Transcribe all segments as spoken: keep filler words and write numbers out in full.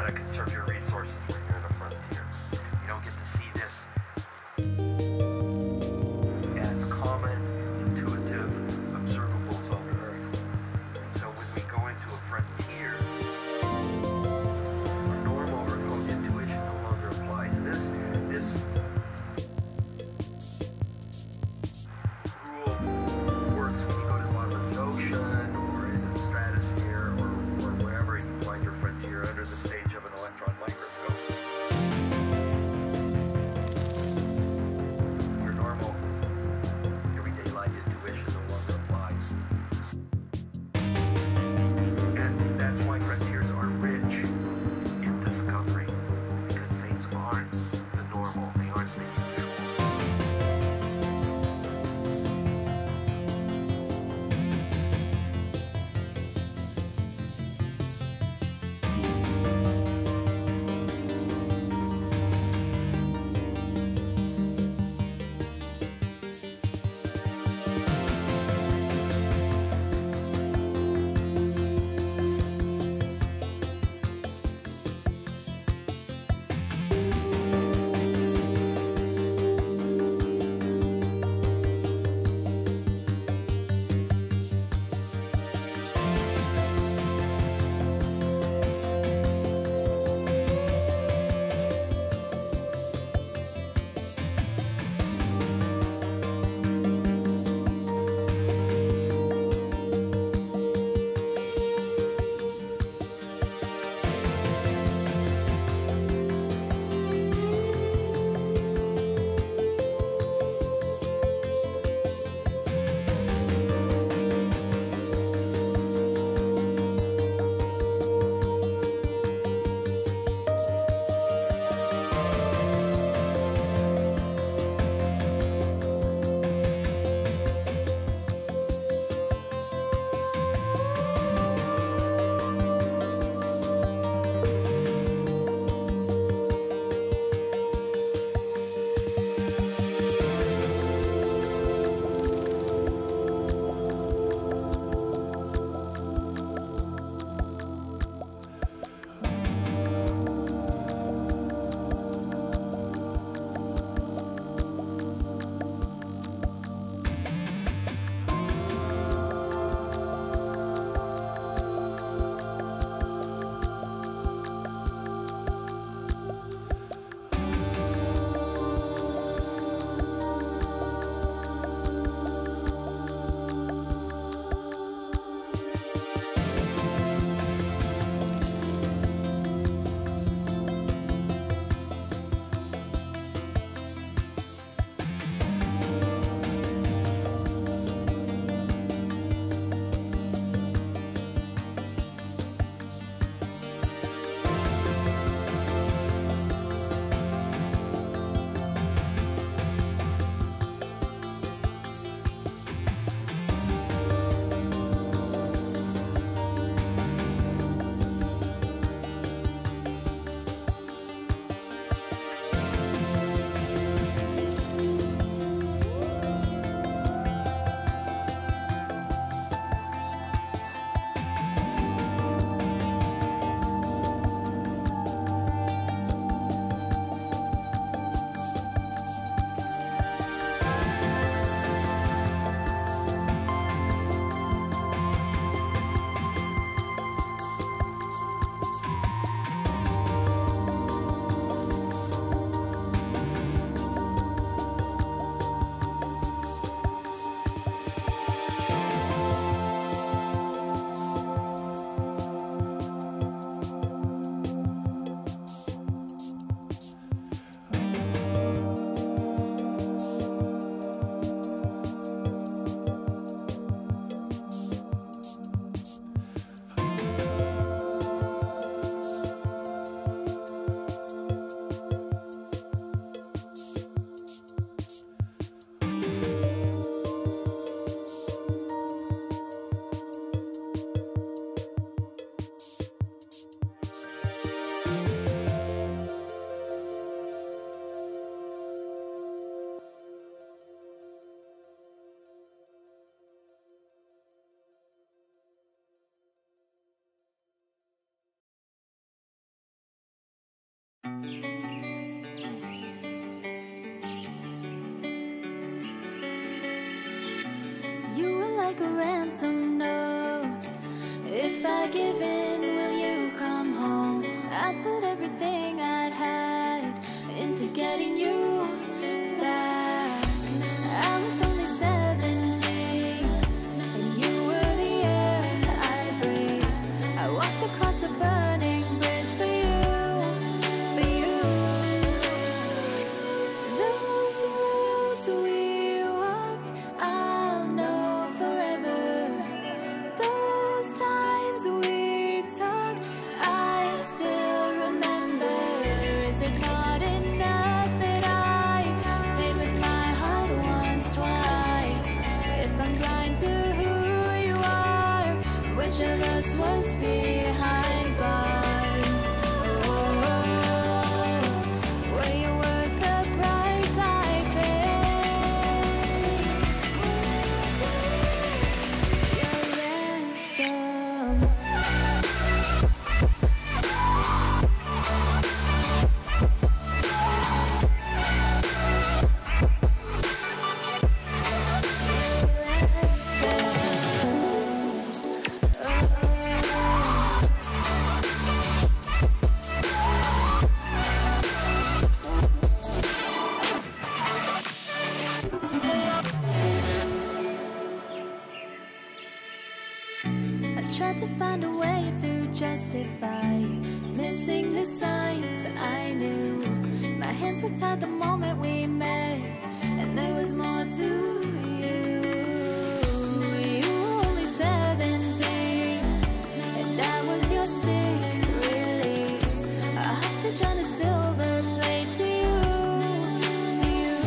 gotta conserve your resources when you're in a frontier. You don't get to see this as common, intuitive observables on Earth. And so when we go into a frontier, our normal Earth intuition no longer applies. This, this rule works when you go to the bottom of the ocean, or in the stratosphere, or, or wherever you find your frontier under the stage of an electron microscope. You were like a ransom note. If I give in, will you come home? I put everything I'd had into getting you back. I was only seventeen, and you were the air I breathed. I walked across a burning bridge for you, for you. Those roads we walked, I'll know forever. Those times we talked, I still remember. Is it not enough that I paid with my heart once, twice? If I'm blind to who you are, which of us was behind bars? Oh, were you worth the price I paid? Your ransom. I tried to find a way to justify missing the signs I knew. My hands were tied the moment we met, and there was more to you. You were only seventeen, and I was your sick release, a hostage on a silver plate to you, to you.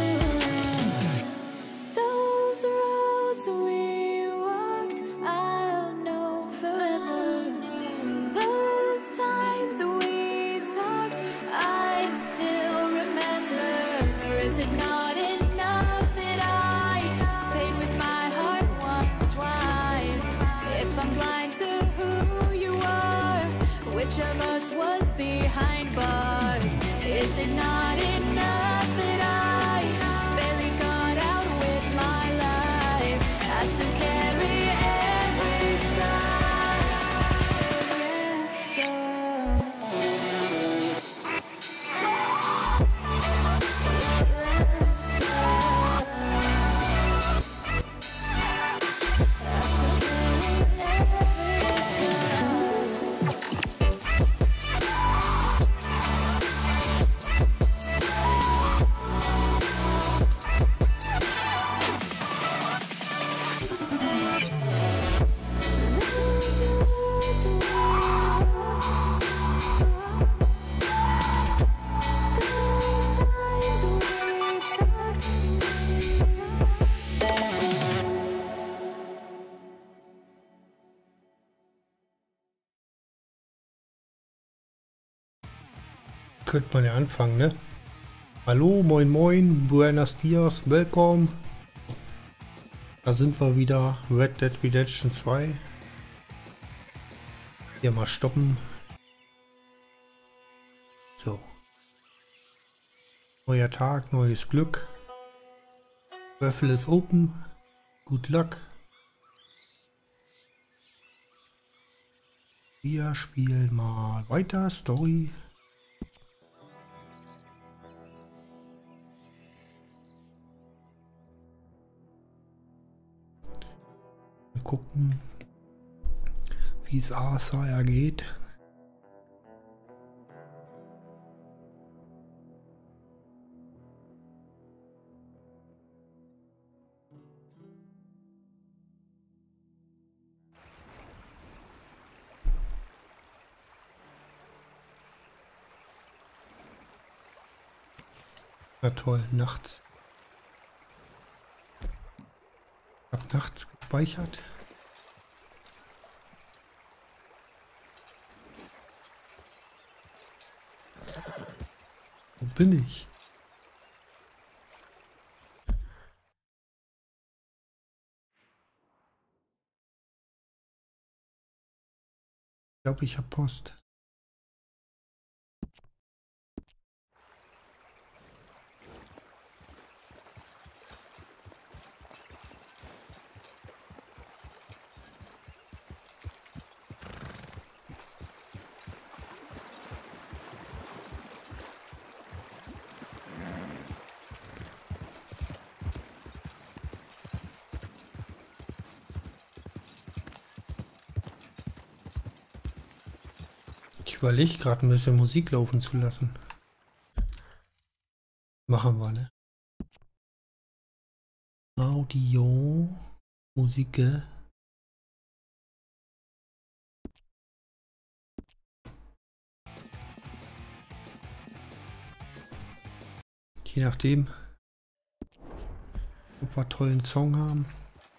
Those roads we walked, I'll know forever. Those times we talked, I still remember. Is it not enough that I paid with my heart once, twice? If I'm blind to who you are, which of us was behind bars? Is it not enough that I barely got out with my life? I still carry every scar. Könnte man ja anfangen, ne? Hallo, moin moin, buenos dias, welcome. Da sind wir wieder, Red Dead Redemption zwei. Hier mal stoppen. So. Neuer Tag, neues Glück. Raffle ist open. Good luck. Wir spielen mal weiter, Story. Mal gucken, wie es Arthur ergeht. Na toll, nachts. Hab nachts gespeichert. Wo bin ich? Ich glaube, ich habe Post. Ich überlege gerade ein bisschen Musik laufen zu lassen. Machen wir, ne? Audio, Musik. Je nachdem, ob wir einen tollen Song haben.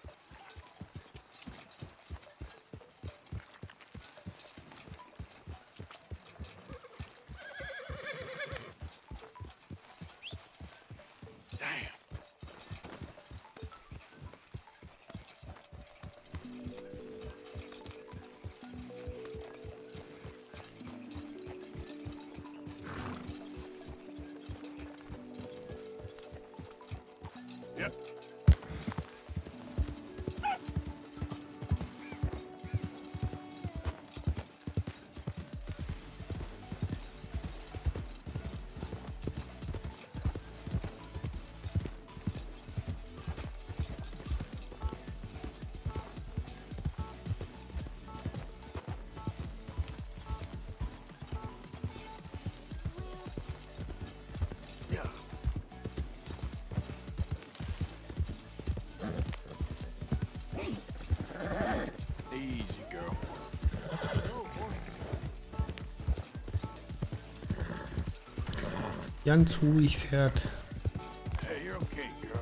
Easy, girl. Ganz ruhig fährt. Hey, you're okay, girl.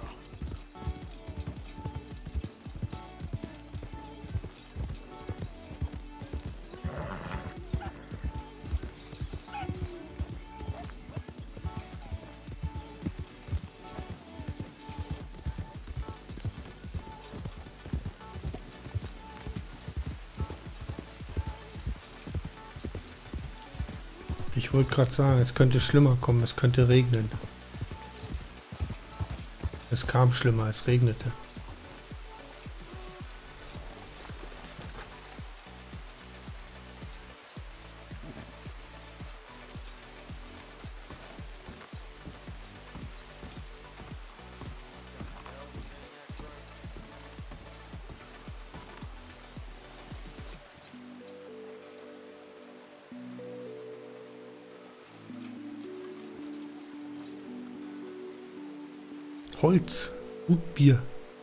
Ich wollte gerade sagen, es könnte schlimmer kommen, es könnte regnen. Es kam schlimmer, es regnete. Holz, gut Bier.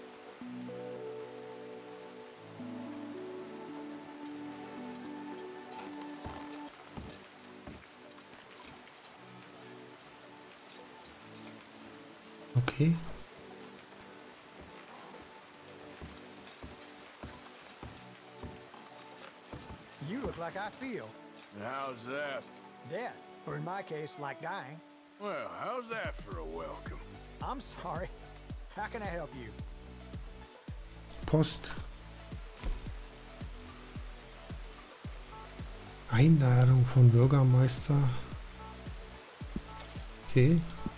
Okay. You look like I feel. How's that? Death, or in my case, like dying. Well, how's that for a welcome? I'm sorry. How can I help you? Post. Einladung vom Bürgermeister. Okay.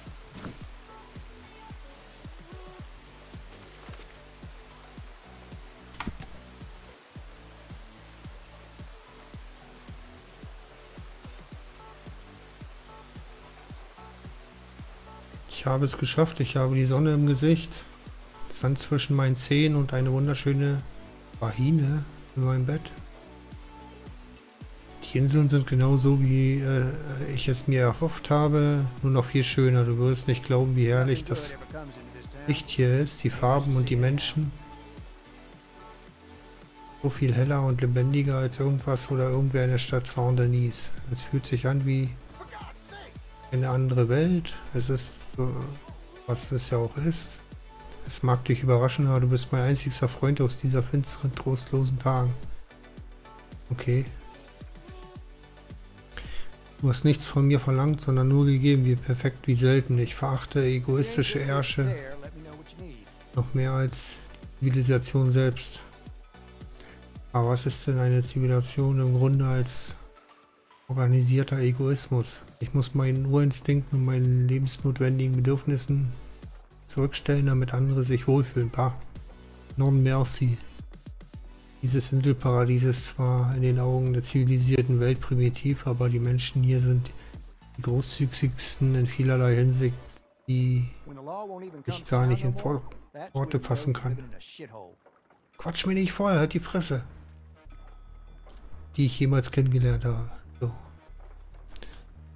Ich habe es geschafft, ich habe die Sonne im Gesicht, Sand zwischen meinen Zehen und eine wunderschöne Vagina in meinem Bett. Die Inseln sind genauso, wie äh, ich es mir erhofft habe, nur noch viel schöner. Du wirst nicht glauben, wie herrlich das Licht hier ist, die Farben und die Menschen. So viel heller und lebendiger als irgendwas oder irgendwer in der Stadt Saint-Denis. Es fühlt sich an wie eine andere Welt. Es ist so, was es ja auch ist. Es mag dich überraschen, aber du bist mein einzigster Freund aus dieser finsteren, trostlosen Tagen. Okay. Du hast nichts von mir verlangt, sondern nur gegeben, wie perfekt, wie selten. Ich verachte egoistische Ärsche noch mehr als Zivilisation selbst. Aber was ist denn eine Zivilisation im Grunde als organisierter Egoismus? Ich muss meinen Urinstinkten und meinen lebensnotwendigen Bedürfnissen zurückstellen, damit andere sich wohlfühlen. Bah. Non merci. Dieses Inselparadies ist zwar in den Augen der zivilisierten Welt primitiv, aber die Menschen hier sind die großzügigsten in vielerlei Hinsicht, die ich gar nicht in Worte fassen kann. Quatsch mir nicht voll, halt die Fresse. Die ich jemals kennengelernt habe. So,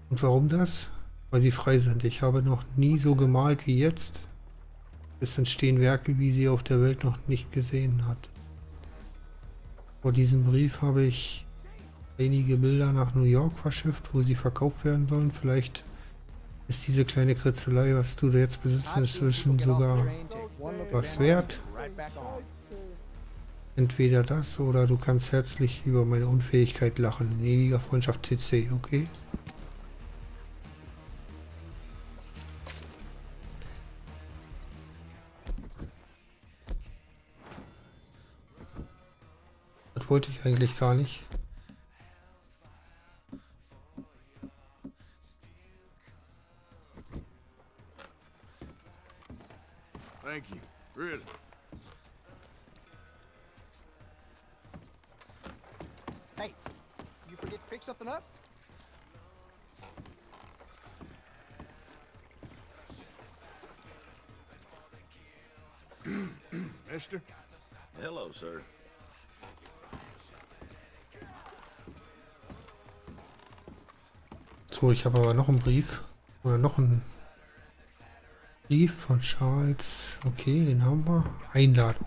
Und warum das? Weil sie frei sind. Ich habe noch nie so gemalt wie jetzt. Es entstehen Werke, wie sie auf der Welt noch nicht gesehen hat. Vor diesem Brief habe ich einige Bilder nach New York verschifft, wo sie verkauft werden sollen. Vielleicht ist diese kleine Kritzelei, was du jetzt besitzt, inzwischen sogar was wert. Entweder das oder du kannst herzlich über meine Unfähigkeit lachen. In ewiger Freundschaft C C, okay? Das wollte ich eigentlich gar nicht. Thank you. Really. Hey, you forget to pick something up? Mister? Hello, sir. So, ich habe aber noch einen Brief. Oder noch einen Brief von Charles. Okay, den haben wir. Einladung.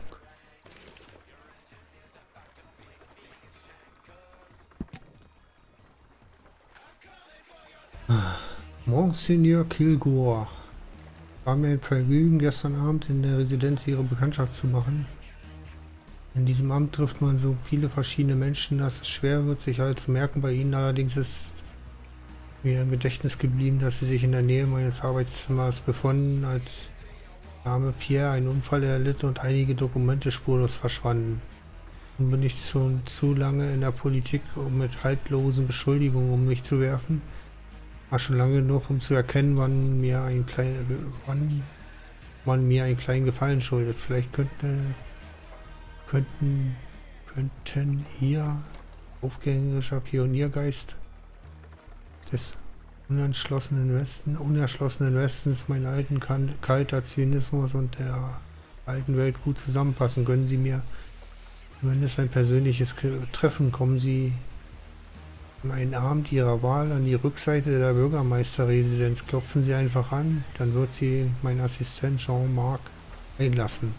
Monseigneur Kilgore. War mir ein Vergnügen, gestern Abend in der Residenz ihre Bekanntschaft zu machen. In diesem Amt trifft man so viele verschiedene Menschen, dass es schwer wird, sich alle zu merken. Bei ihnen allerdings ist mir im Gedächtnis geblieben, dass sie sich in der Nähe meines Arbeitszimmers befanden, als der arme Pierre einen Unfall erlitt und einige Dokumente spurlos verschwanden. Nun bin ich schon zu lange in der Politik, um mit haltlosen Beschuldigungen um mich zu werfen. War schon lange genug, um zu erkennen, wann mir ein klein, wann man mir einen kleinen Gefallen schuldet. Vielleicht könnte, könnten, könnten ihr aufgängerischer Pioniergeist des unentschlossenen Westen, unerschlossenen Westens, meinen alten kan kalter Zynismus und der alten Welt gut zusammenpassen. Gönnen Sie mir zumindest ein persönliches Treffen. Kommen Sie an einen Abend Ihrer Wahl an die Rückseite der Bürgermeisterresidenz. Klopfen Sie einfach an, dann wird Sie mein Assistent Jean-Marc einlassen.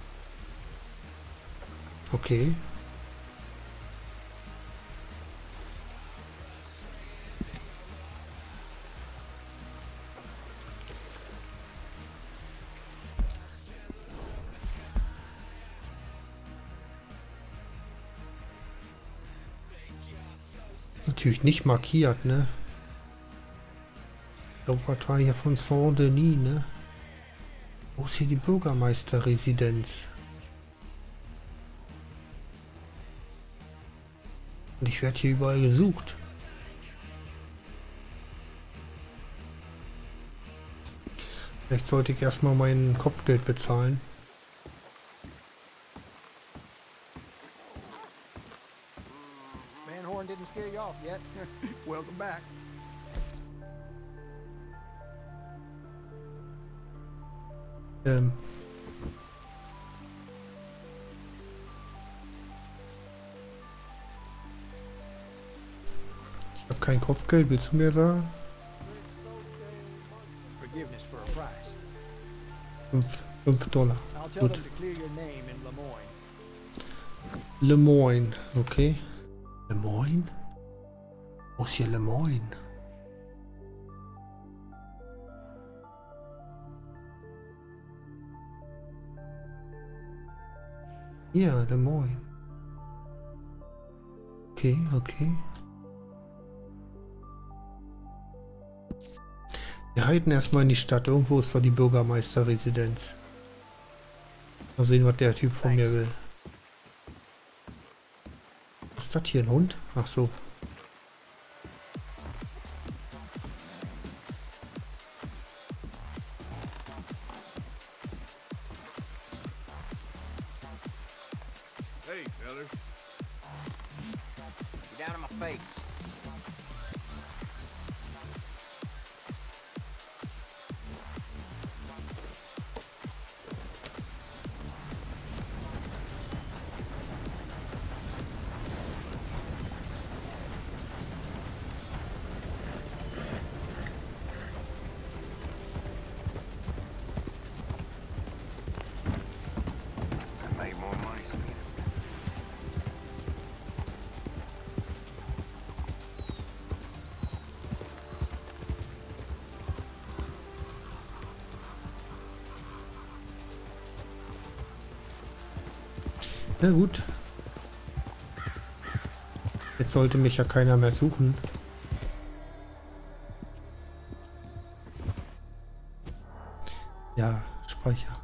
Okay. Natürlich nicht markiert, ne? Ich glaube, was war hier von Saint-Denis, ne? Wo ist hier die Bürgermeisterresidenz? Und ich werde hier überall gesucht. Vielleicht sollte ich erstmal mein Kopfgeld bezahlen. Didn't scare you off yet. Welcome back. Ähm. Ich habe kein Kopfgeld, willst du mir sagen? Forgiveness for a price. Fünf, fünf Dollar. I'll tell Gut. them to clear your name in Lemoyne. Lemoyne, okay. Lemoyne? Wo ist hier Lemoyne? Hier, Lemoyne. Okay, okay. Wir reiten erstmal in die Stadt. Irgendwo ist doch die Bürgermeisterresidenz. Mal sehen, was der Typ von mir will. Ist das hier ein Hund? Ach so. Hey, fellas. You're down in my face. Na gut. Jetzt sollte mich ja keiner mehr suchen. Ja, Speicher.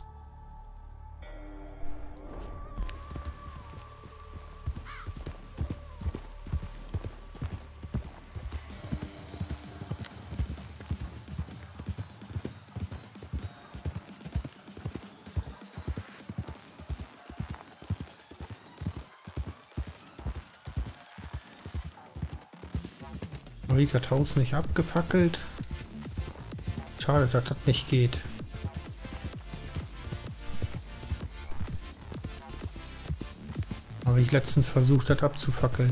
Marika Taus nicht abgefackelt. Schade, dass das nicht geht. Habe ich letztens versucht, das abzufackeln.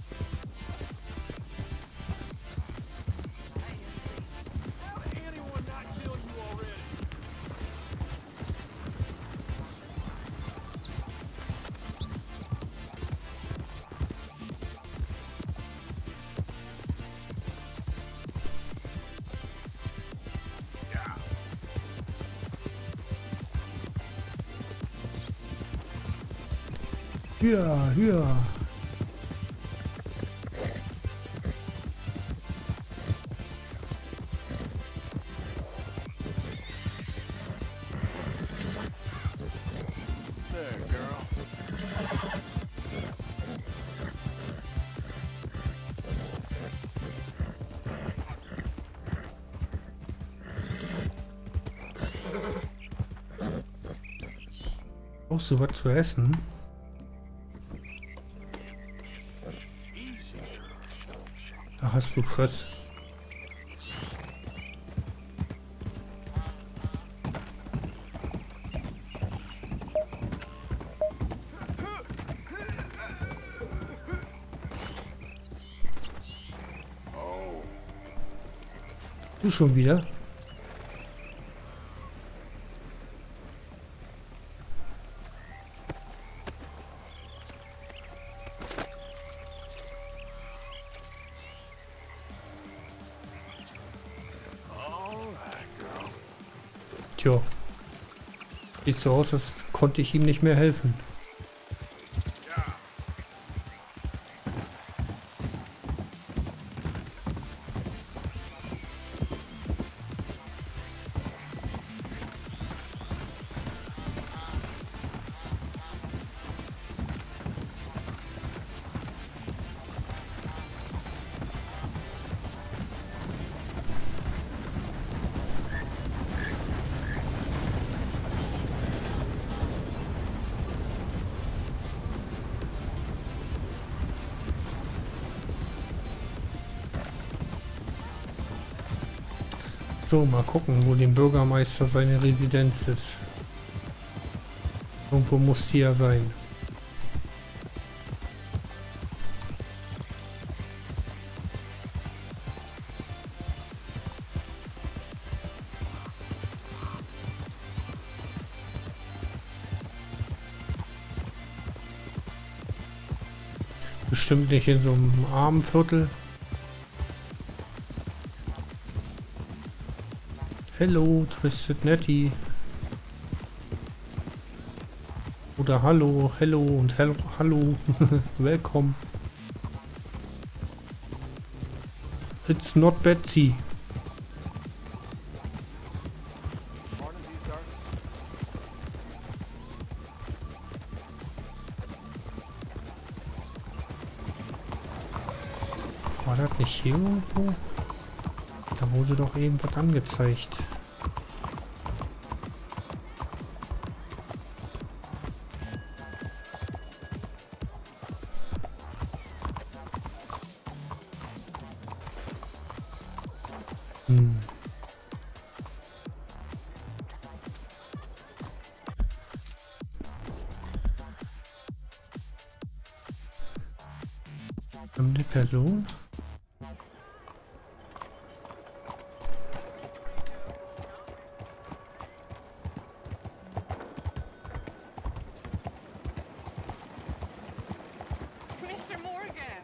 Höher, höher. There, girl. Brauchst du was zu essen? Da hast du Fress. Du schon wieder? Tja. Sieht so aus, als konnte ich ihm nicht mehr helfen. So, mal gucken, wo dem Bürgermeister seine Residenz ist. Irgendwo muss sie ja sein. Bestimmt nicht in so einem armen Viertel. Hello, Twisted Netty. Oder hallo, hello und hello, hallo. Willkommen. It's not Betsy. War das nicht hier irgendwo? Da wurde doch irgendwas angezeigt. Hm. Fremde Person? Mister Morgan!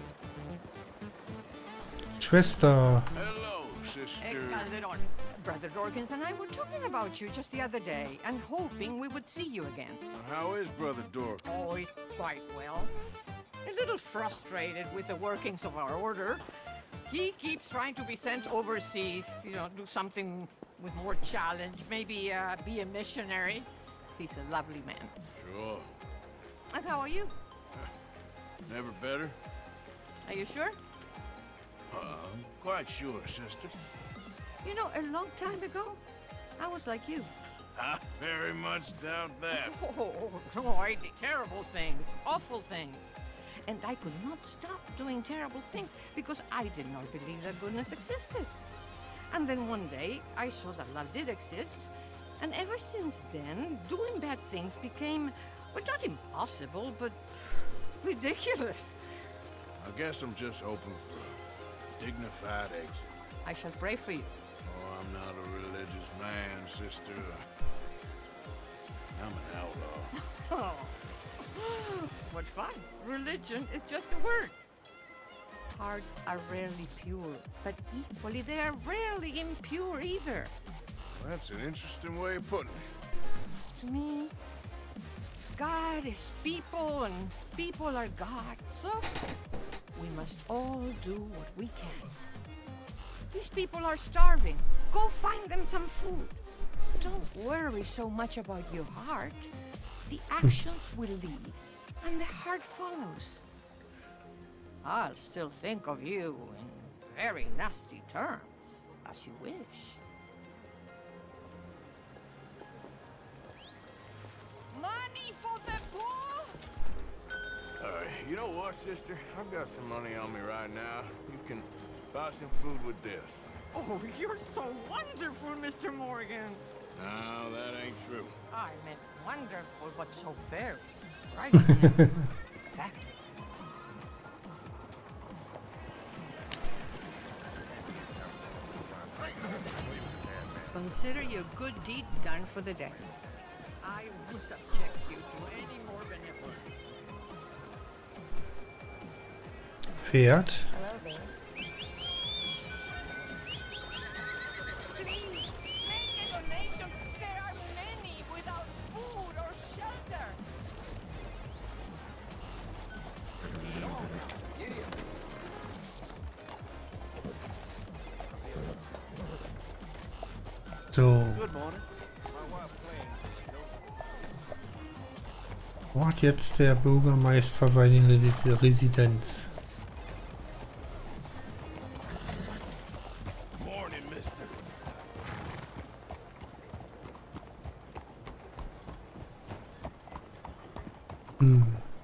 Schwester. Hello, Eh, sister. Calderon. Brother Dorkins and I were talking about you just the other day and hoping we would see you again. How is Brother Dork? Oh, he's quite well. A little frustrated with the workings of our order. He keeps trying to be sent overseas, you know, do something with more challenge, maybe uh, be a missionary. He's a lovely man. Sure. And how are you? Never better? Are you sure? Uh, I'm quite sure, sister. You know, a long time ago, I was like you. I very much doubt that. Oh, no, I did terrible things, awful things. And I could not stop doing terrible things because I did not believe that goodness existed. And then one day, I saw that love did exist. And ever since then, doing bad things became, well, not impossible, but ridiculous. I guess I'm just hoping for a dignified exit. I shall pray for you. Oh, I'm not a religious man, sister. I'm an outlaw. Oh, what fun. Religion is just a word. Hearts are rarely pure, but equally they are rarely impure either. That's an interesting way of putting it. To me, God is people and people are God, so we must all do what we can. These people are starving. Go find them some food. Don't worry so much about your heart. The actions will lead, and the heart follows. I'll still think of you in very nasty terms, as you wish. Money for the poor? Uh, you know what, sister? I've got some money on me right now. You can buy some food with this. Oh, you're so wonderful, Mister Morgan. No, that ain't true. I meant wonderful, but so very right. Yes. Exactly. Consider your good deed done for the day. I will subject you to any more benevolence. Pferd. Hello there. Please, make a donation. There are many without food or shelter. So. Good morning. Wo hat jetzt der Bürgermeister seine Resi- Residenz? Morning, mister. Hm.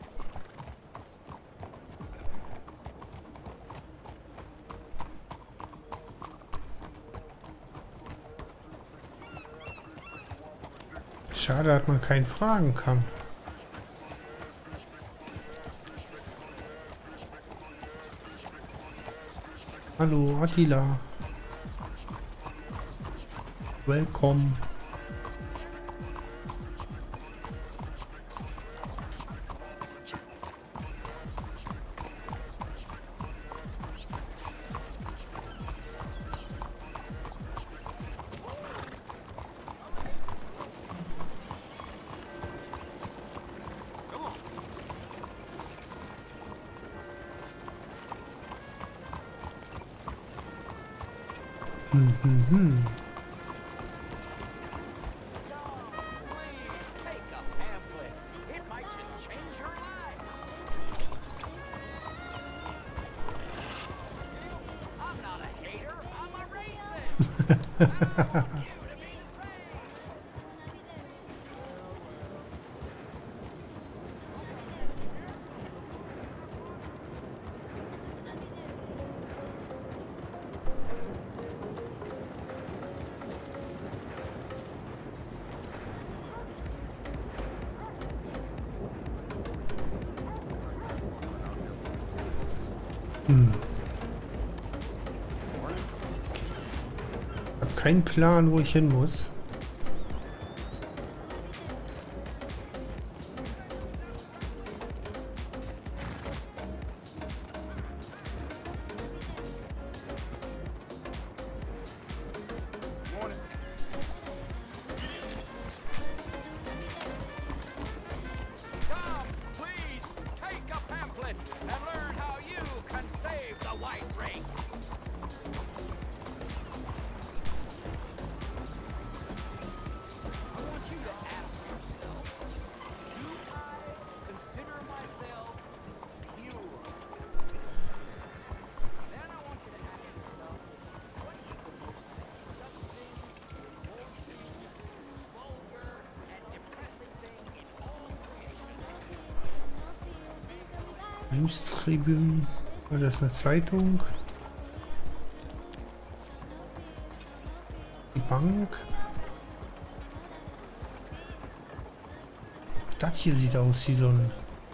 Schade, dass man keinen fragen kann. Hallo, Attila. Welcome. Mhm. Take a pamphlet. It might just change your life. I'm not a hater. I'm a racist. I want you to be the same. Hm. Ich habe keinen Plan, wo ich hin muss. Morning. Newstribune. War das eine Zeitung? Die Bank. Das hier sieht aus wie so ein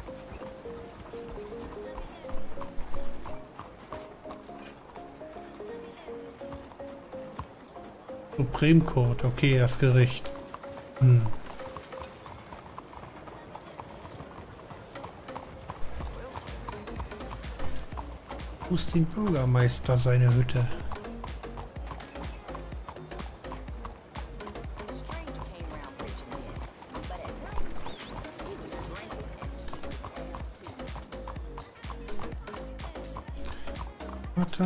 Supreme Court. Okay, das Gericht. Hm. Wo ist den Bürgermeister seine Hütte? Warte.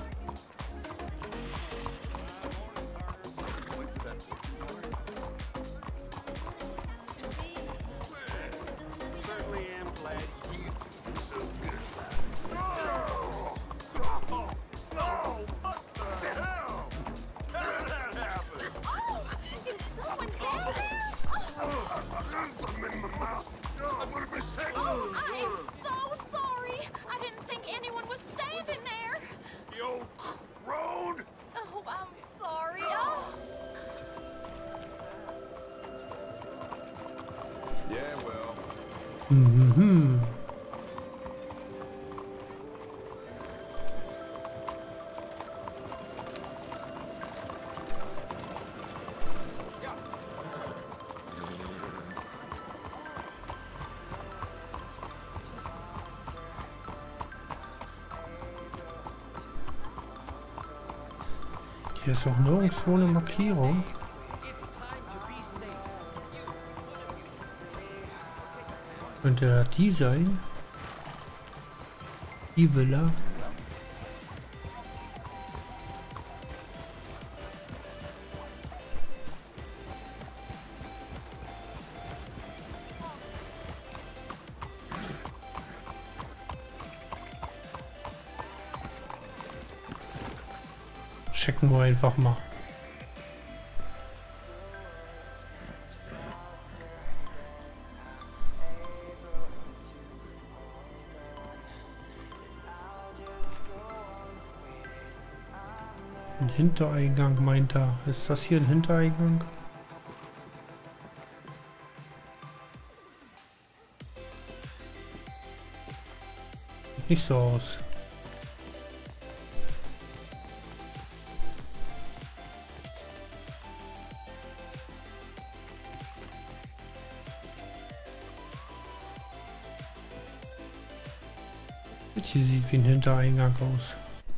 Certainly am glad you are so good about it. Oh, what the hell? How did that happen? Someone down there? Oh, I got something in my mouth. Oh, what a mistake. I am so sorry. I didn't think anyone was standing there. You old crone. Oh, I'm sorry. Oh. Yeah, well. Mhm. Hier ist auch nirgendwo eine Markierung. Könnte das die sein? Die Villa. Checken wir einfach mal. Ein Hintereingang meint er. Ist das hier ein Hintereingang? Sieht nicht so aus. Das hier sieht wie ein Hintereingang aus.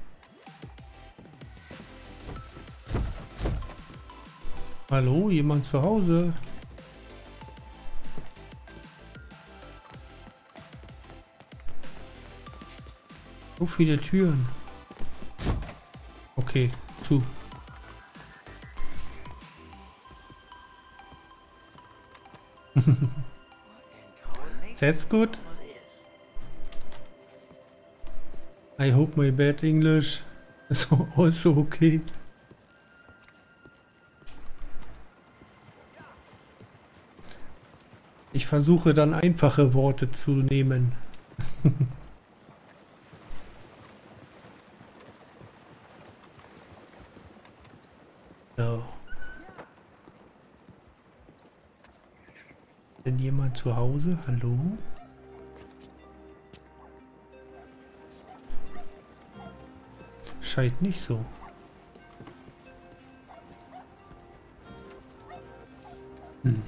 Hallo, jemand zu Hause? So viele Türen. Okay, zu. That's good. I hope my bad English is also okay. Ich versuche dann einfache Worte zu nehmen. So. Denn jemand zu Hause? Hallo? Scheint nicht so. Hm.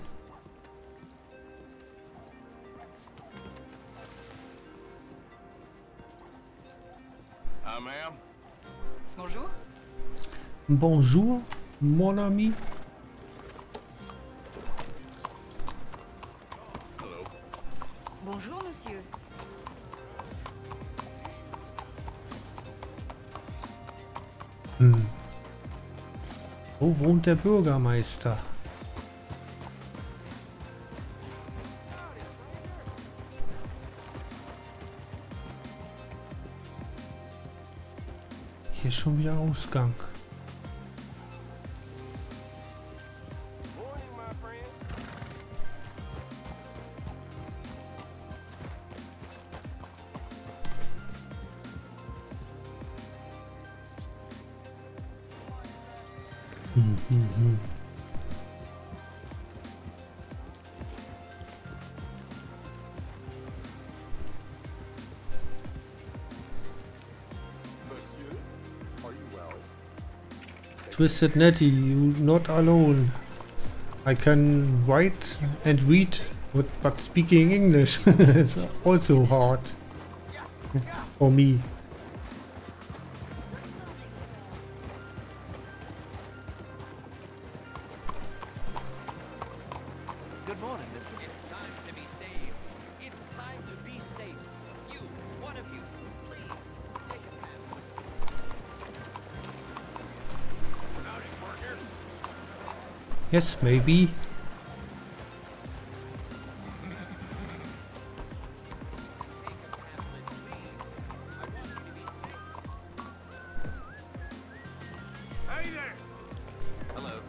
Hi, ma'am. Bonjour. Bonjour, mon ami. Hello. Bonjour, monsieur. Hm. Wo wohnt der Bürgermeister? Hier ist schon wieder Ausgang. Morning, my friend. Mhm. Twisted Netty, you not alone. I can write and read, but, but speaking English is also hard for me. Good morning, mister. It's time to be saved. It's time to be safe. You, one of you, please take a pass. Yes, maybe. Hey there! Hello.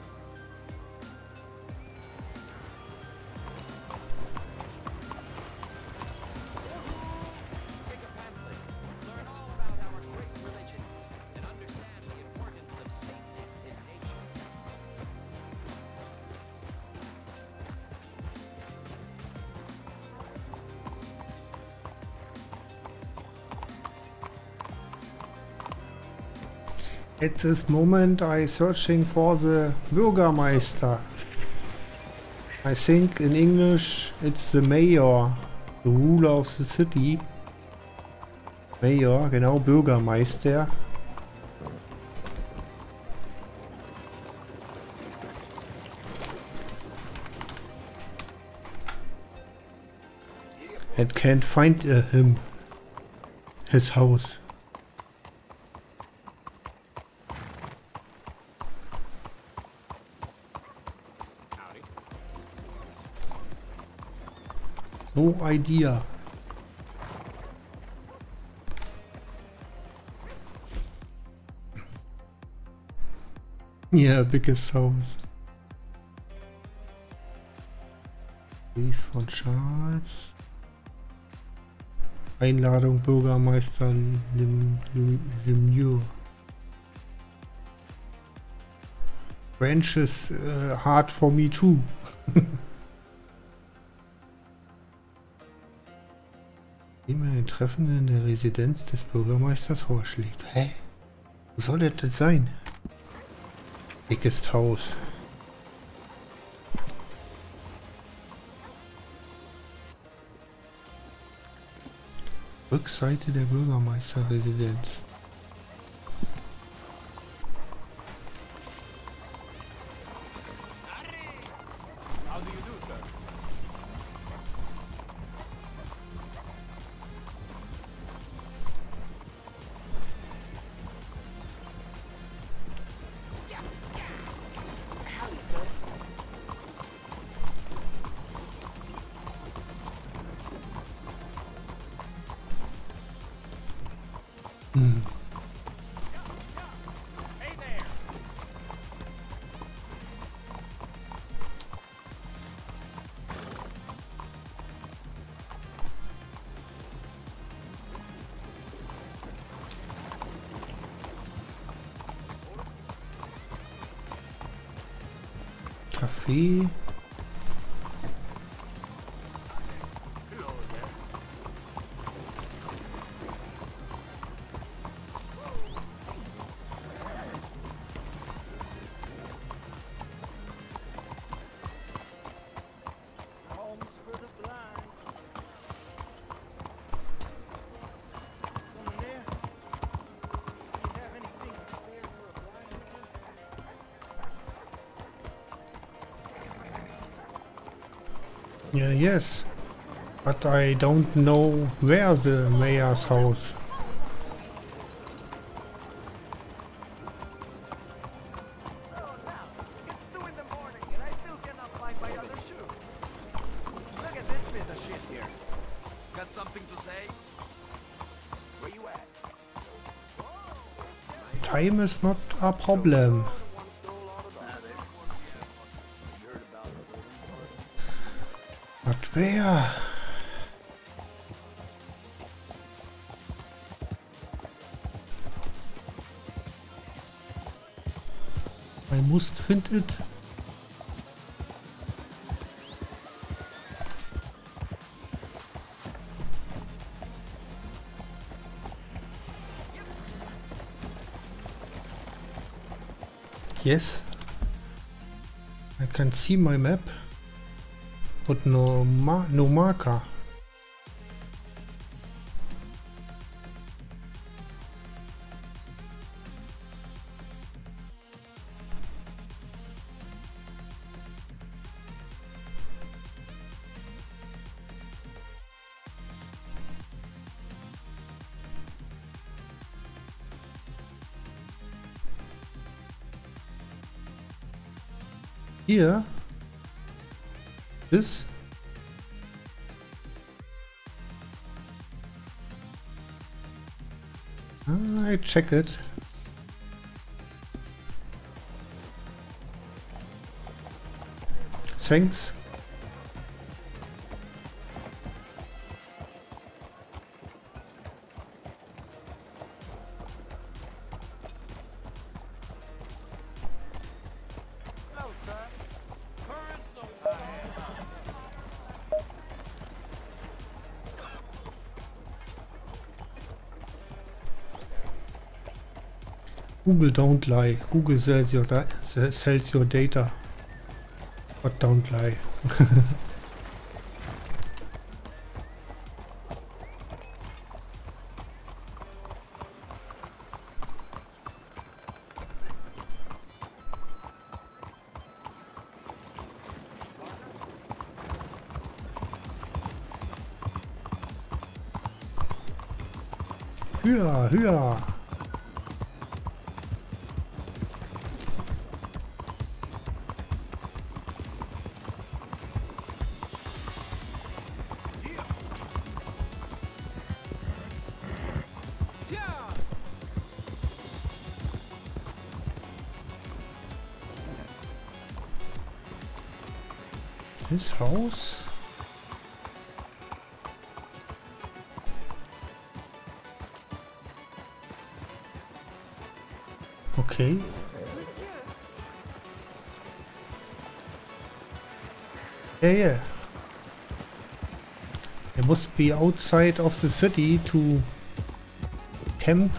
Take a pamphlet. Learn all about our great religion and understand the importance of safety in nature. At this moment I searching for the Bürgermeister. I think in English it's the mayor, the ruler of the city. Mayor, genau, Bürgermeister. And can't find uh, him, his house. No idea. Yeah, biggest house. Brief von Charles. Einladung Bürgermeister Lim, Lim, Lemieux. French is uh, hard for me too. Wie man ein Treffen in der Residenz des Bürgermeisters vorschlägt. Hä? Wo soll das denn sein? Dickes Haus. Rückseite der Bürgermeisterresidenz. How do you do, sir? Hm. Hey there! Kaffee. Hello there. Homes for the blind. Someone there? Do you have anything to spare for a blind man? Yeah, yes. But I don't know where the mayor's house. So now, it's two in the morning and I still cannot find my other shoe. Look at this piece of shit here. Got something to say? Where you at? Time is not a problem. But where? I Must findet. Yes, I can see my map, but no, ma no marker. Here, this, I check it. Thanks. Google don't lie. Google sells your da sells your data, but don't lie. Höher, höher. This house? Okay. Yeah, yeah. They must be outside of the city to camp.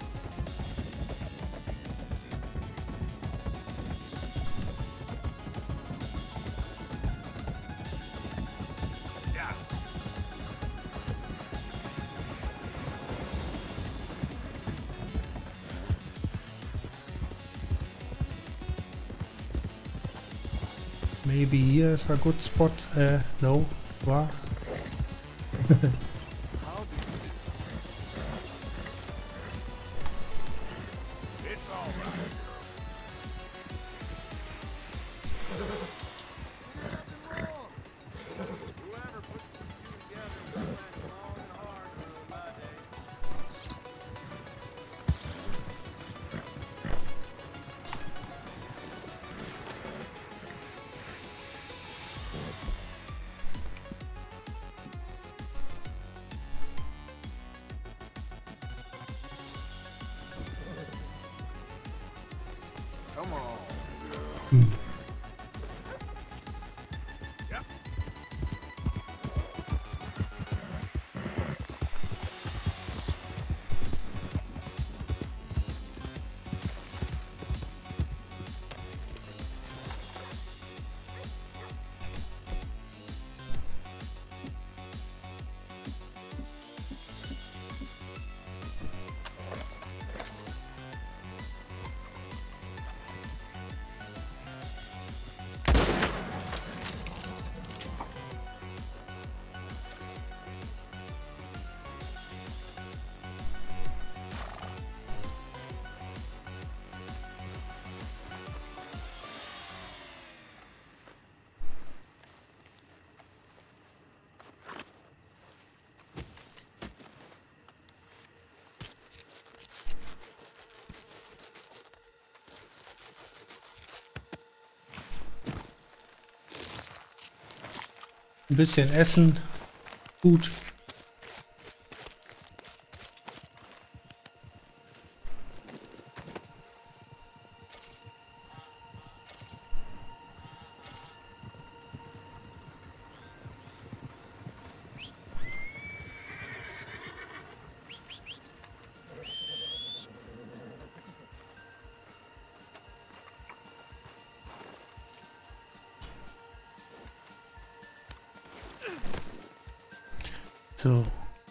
Maybe here's a good spot. Uh, no. What? It's all right. Whoever put you together went long and hard on my day. Come on. Hmm. Yep. Ein bisschen Essen. Gut. So.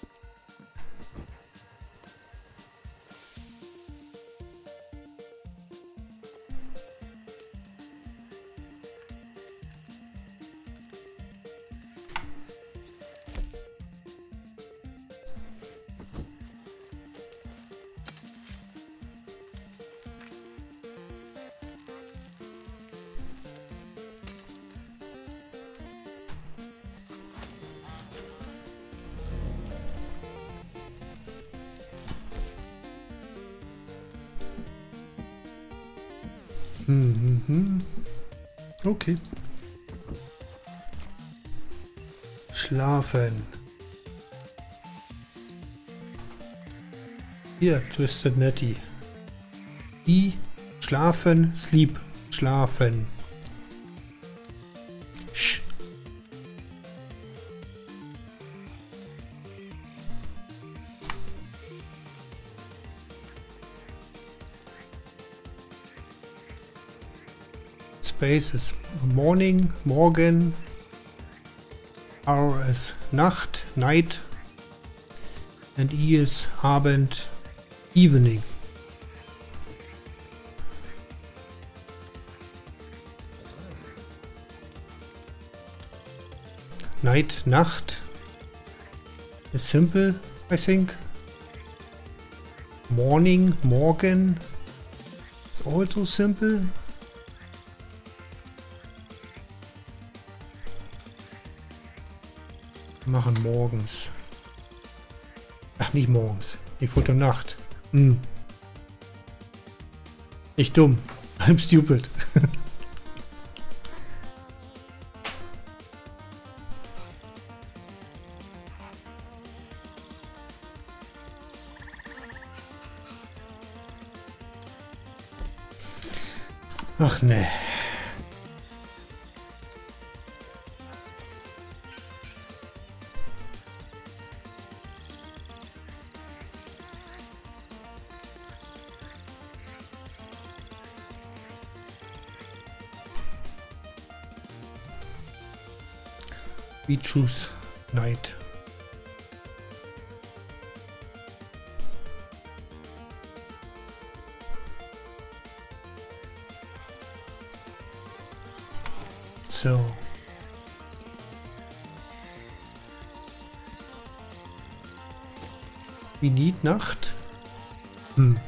Mhm. Okay. Schlafen. Hier, Twisted Netty. I, schlafen, sleep, schlafen. Sch. Space ist morning, morgen. R ist Nacht, night. And E ist Abend, evening. Night, Nacht is simple, I think. Morning, morgen is also simple. Wir machen morgens. Ach, nicht morgens. Ich wollte Nacht. Hm. Ich dumm. I'm stupid. Ach ne. We choose night. So. We need Nacht. Hm.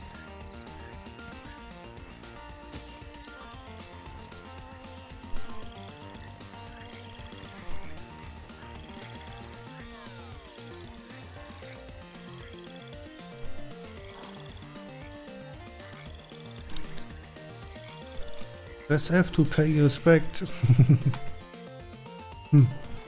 Let's have to pay respect. Hm.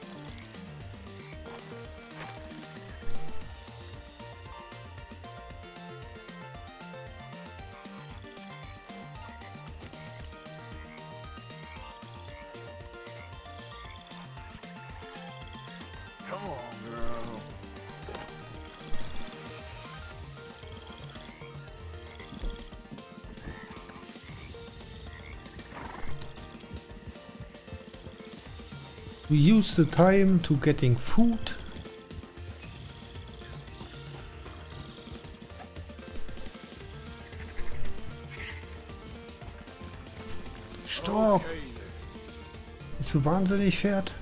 Come on, girl. We use the time to getting food. Stopp! Okay, then. Bist du wahnsinnig, Pferd?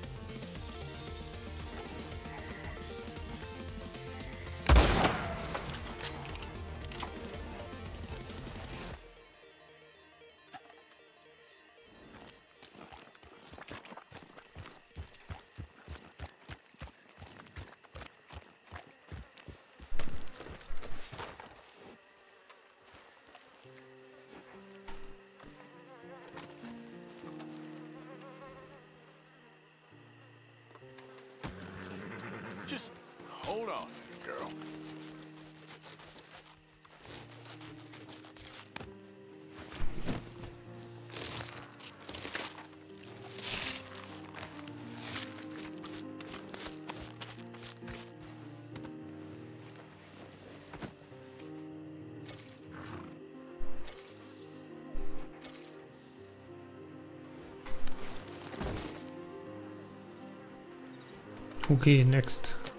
Just hold on, girl. Okay, next.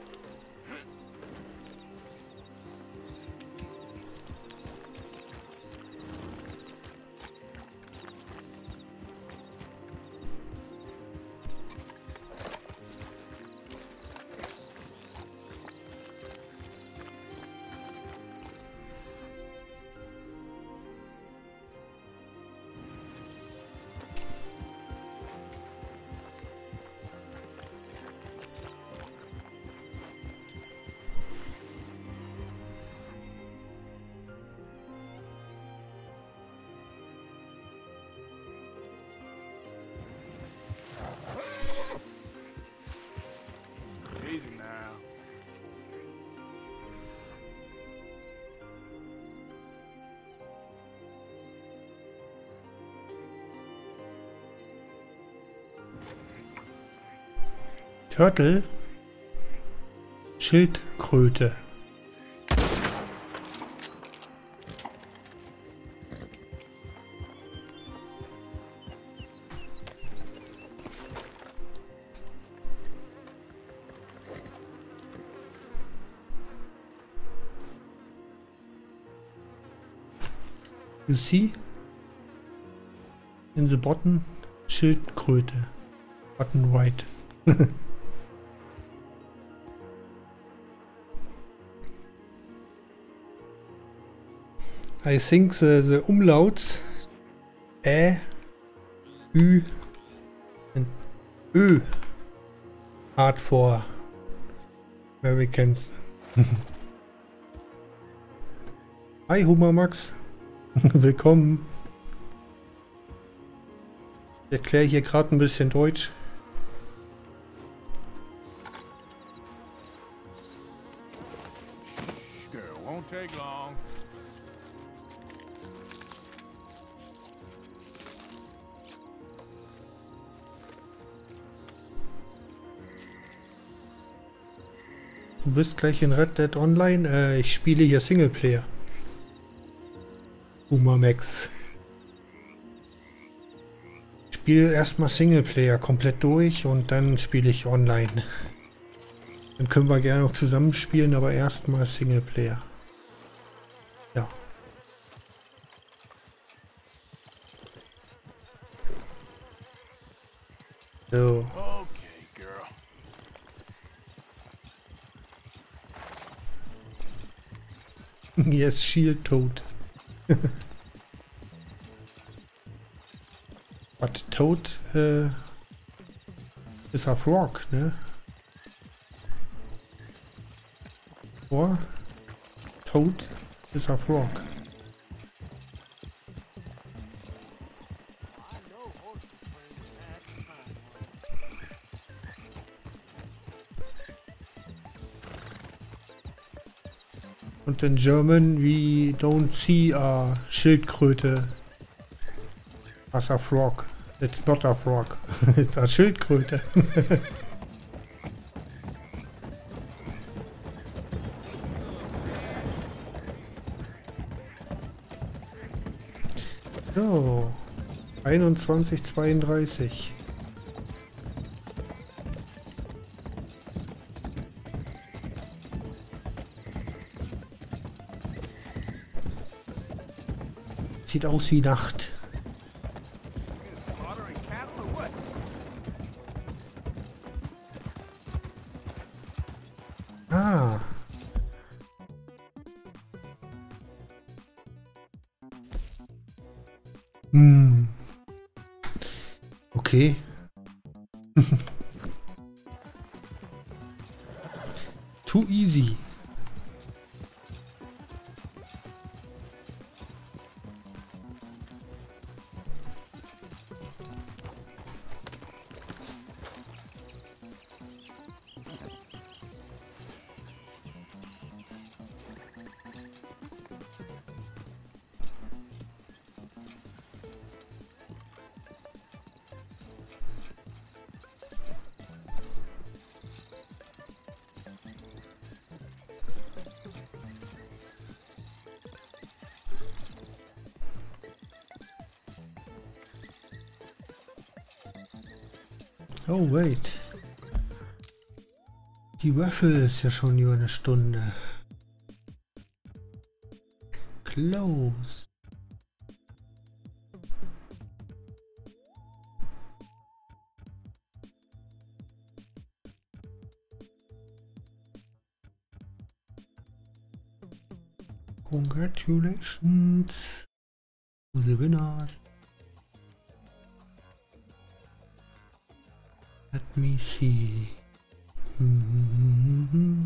Turtle. Schildkröte. You see? In the bottom, Schildkröte. Button white. I think the, the umlauts Ä, Ü and Ö hard for Americans. Hi Hummermax. Willkommen. Ich erkläre hier gerade ein bisschen Deutsch. Girl, won't take long. Du bist gleich in Red Dead Online. Äh, ich spiele hier Singleplayer. Hummermax. Ich spiele erstmal Singleplayer komplett durch und dann spiele ich online. Dann können wir gerne noch zusammen spielen, aber erstmal Singleplayer. Ja. So. Okay, girl. Yes, Shield Toad. But Toad äh, ist a frog, ne? Or Toad is a frog. Und in German, we don't see a Schildkröte as a frog. It's not a frog. It's a Schildkröte. So. einundzwanzig zweiunddreißig. Sieht aus wie Nacht. Slaughtering cattle or what? Ah. Hm. Okay. Too easy. Oh, wait. Die Waffel ist ja schon über eine Stunde. Close. Congratulations to the winners. Let me see. Mm-hmm.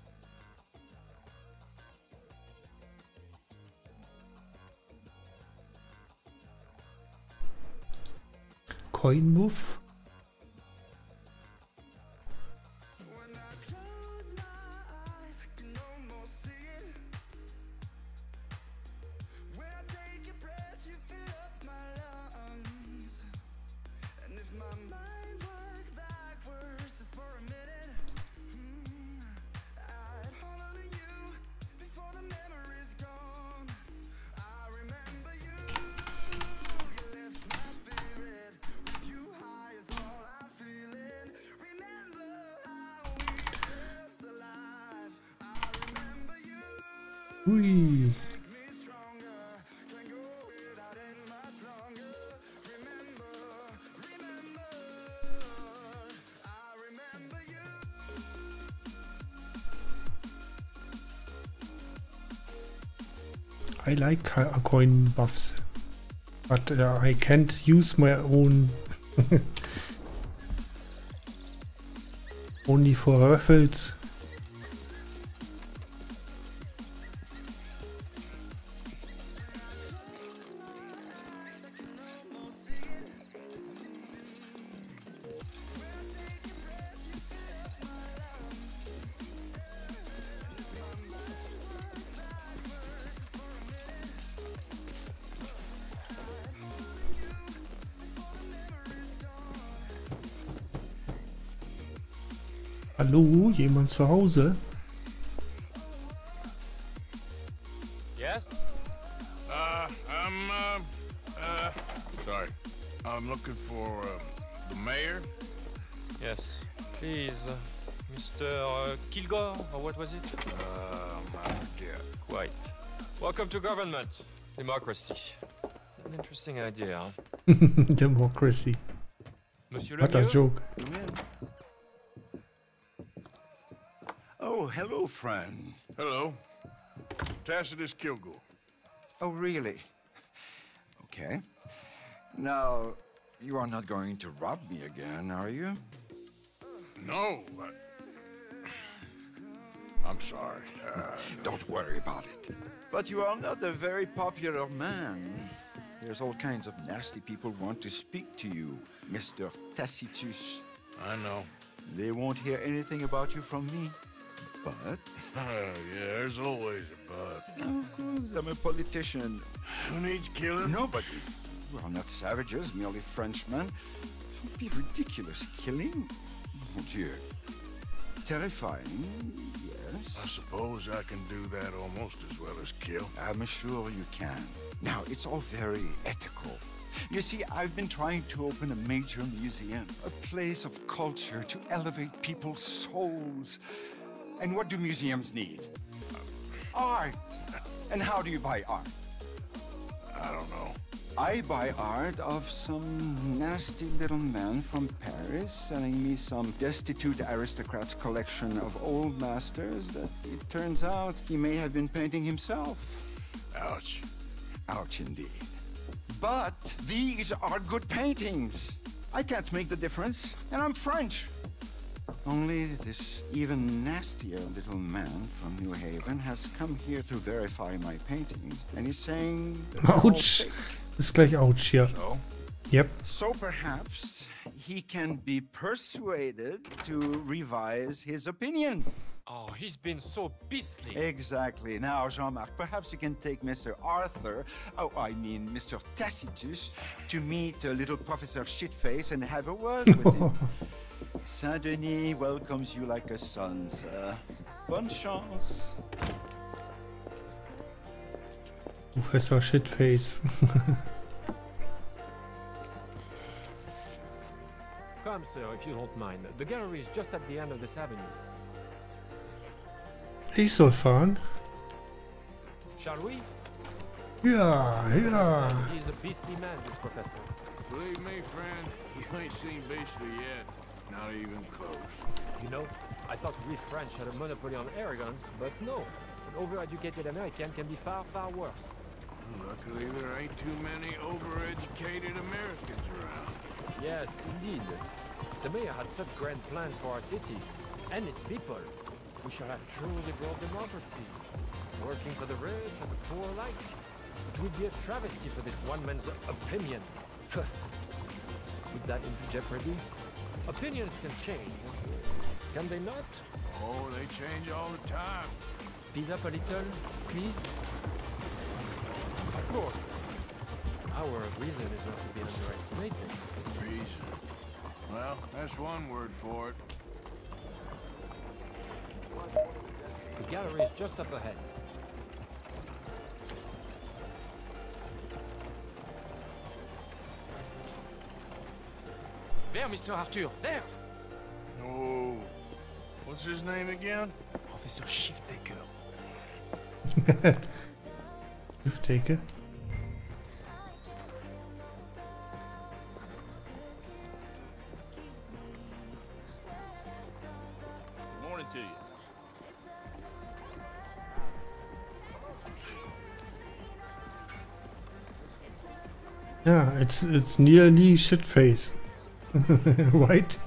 Coin move. For a minute Ui. I like co- coin buffs, but uh, I can't use my own. Only for raffles. Hallo, jemand zu Hause? Yes? Uh, I'm, uh, uh, sorry. I'm looking for, uh, the mayor. Yes, please, uh, Mister Uh, Kilgore, or what was it? Um, I forget. Quite. Welcome to government. Democracy. An interesting idea, huh? Democracy. Monsieur What a Lemieux? joke. Come in. Oh, hello, friend. Hello. Tacitus Kilgore. Oh, really? Okay. Now, you are not going to rob me again, are you? No, I... I'm sorry. Uh, Don't worry about it. But you are not a very popular man. There's all kinds of nasty people who want to speak to you, Mister Tacitus. I know. They won't hear anything about you from me. But... Uh, yeah, there's always a but. Of course, I'm a politician. Who needs killing? Nobody. We are not savages, merely Frenchmen. It would be ridiculous killing. Oh dear. Terrifying, yes. I suppose I can do that almost as well as kill. I'm sure you can. Now, it's all very ethical. You see, I've been trying to open a major museum, a place of culture to elevate people's souls. And what do museums need? Art. And how do you buy art? I don't know. I buy art of some nasty little man from Paris selling me some destitute aristocrat's collection of old masters that it turns out he may have been painting himself. Ouch. Ouch indeed. But these are good paintings. I can't make the difference, and I'm French. Only this even nastier little man from New Haven has come here to verify my paintings, and he's saying they're all Ouch. fake. Ist gleich ouch hier. So? Yep. So perhaps he can be persuaded to revise his opinion. Oh, he's been so beastly. Exactly. Now, Jean-Marc, perhaps you can take Mister Arthur, oh, I mean Mister Tacitus, to meet uh, little Professor Shitface and have a word with him. Saint-Denis welcomes you like a son, sir. Bonne chance. Professor Shitface. Come, sir, if you don't mind. The gallery is just at the end of this avenue. Ich soll fahren? Shall we? Ja, ja. He's a beastly man, this professor. Believe me, friend, you ain't seen beastly yet. Not even close. You know, I thought we French had a monopoly on arrogance, but no. An overeducated American can be far, far worse. Luckily, there ain't too many overeducated Americans around. Yes, indeed. The mayor had such grand plans for our city and its people. We shall have truly broad democracy, working for the rich and the poor alike. It would be a travesty for this one man's opinion. Put that into jeopardy. Opinions can change, can they not? Oh, they change all the time. Speed up a little, please. Of course, our reason is not to be underestimated. Reason. Well, that's one word for it. The gallery is just up ahead. There, Mister Arthur, there! Oh, what's his name again? Professor Shiftaker. Take Morning to you. Yeah, it's it's nearly shit face. Right?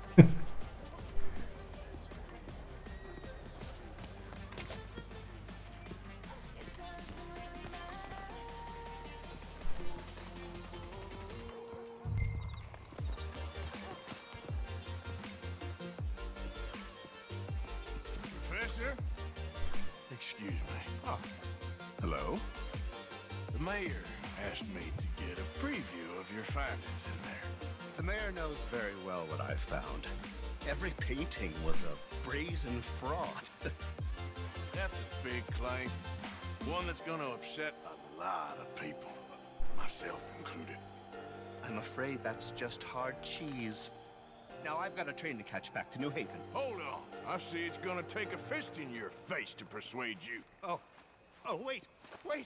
Professor? Excuse me. Oh, hello. The mayor asked me to get a preview of your findings in there. The mayor knows very well what I found. Every painting was a brazen fraud. That's a big claim. One that's gonna upset a lot of people, myself included. I'm afraid that's just hard cheese. Now I've got a train to catch back to New Haven. Hold on. I see it's gonna take a fist in your face to persuade you. Oh, oh, wait, wait.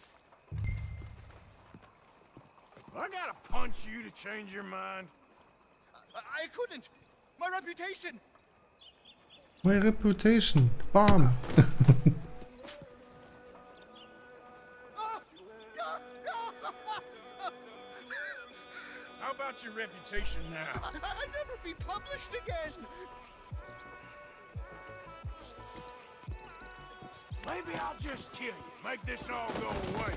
I gotta punch you to change your mind. I, I couldn't. My reputation. My reputation. Bam. How about your reputation now? I, I'll never be published again. Maybe I'll just kill you. Make this all go away.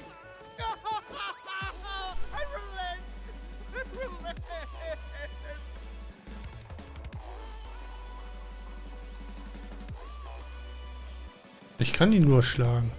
I relent. I relent. Ich kann ihn nur schlagen.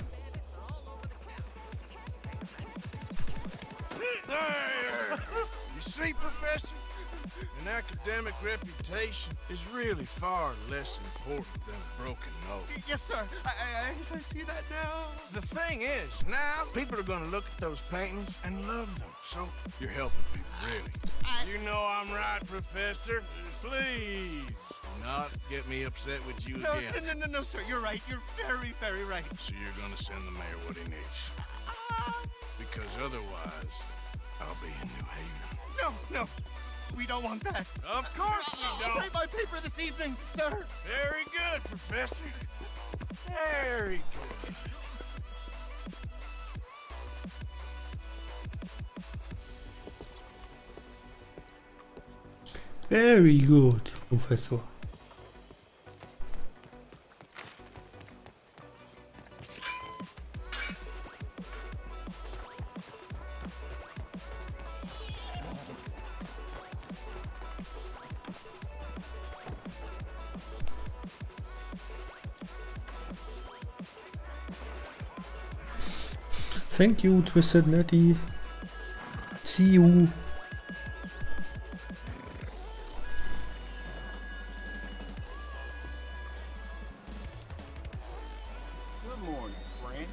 There! You see, Professor? An academic reputation is really far less important than a broken nose. Yes, sir. I, I, I see that now. The thing is, now people are gonna look at those paintings and love them. So you're helping people, really. I... You know I'm right, Professor. Please, not get me upset with you no, again. No, no, no, no, sir. You're right. You're very, very right. So you're gonna send the mayor what he needs. Uh... Because otherwise, I'll be in New Haven. No, no. We don't want that. Of course we don't. I'll write my paper this evening, sir. Very good, Professor. Very good. Very good, Professor. Thank you, Twisted Netty. See you. Good morning, friend.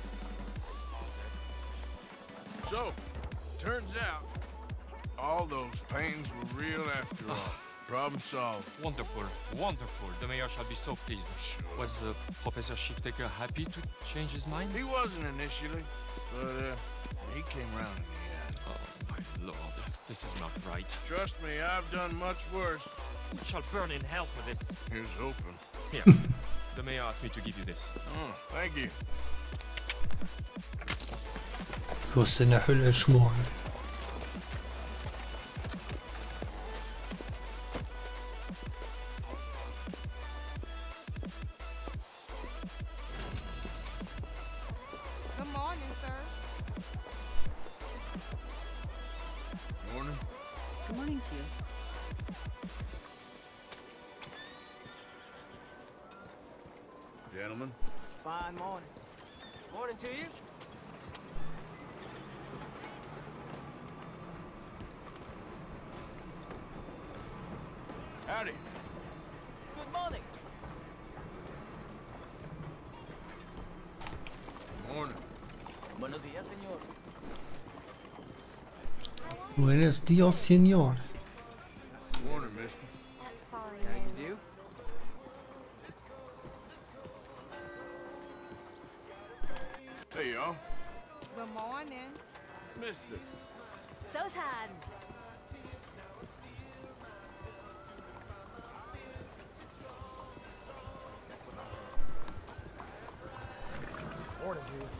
So, turns out, all those paintings were real after all. Problem solved. Wonderful, wonderful. The mayor shall be so pleased. Sure. Was uh, Professor Shiftaker happy to change his mind? He wasn't initially, but uh, he came round in the end. Oh, my lord. This is not right. Trust me, I've done much worse. We shall burn in hell for this. Here's hoping. Here. The mayor asked me to give you this. Oh, thank you. Wirst in der Hölle schmoren. Good morning, sir. Morning. Good morning to you. Gentlemen. Fine morning. Morning to you. Howdy. Good morning. Morning. Buenos días, señor. Buenos dias, señor. Morning, mister. That's sorry. How you do? Good morning. Mister. Zoltan. Morning, dude.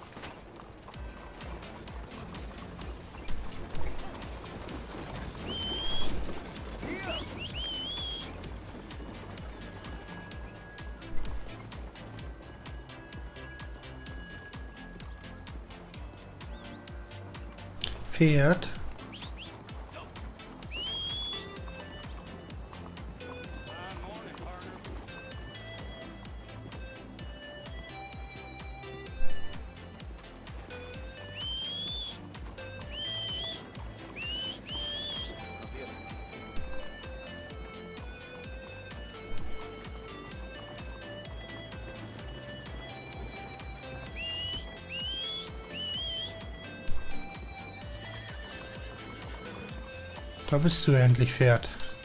Pferd. Da bist du endlich, Pferd.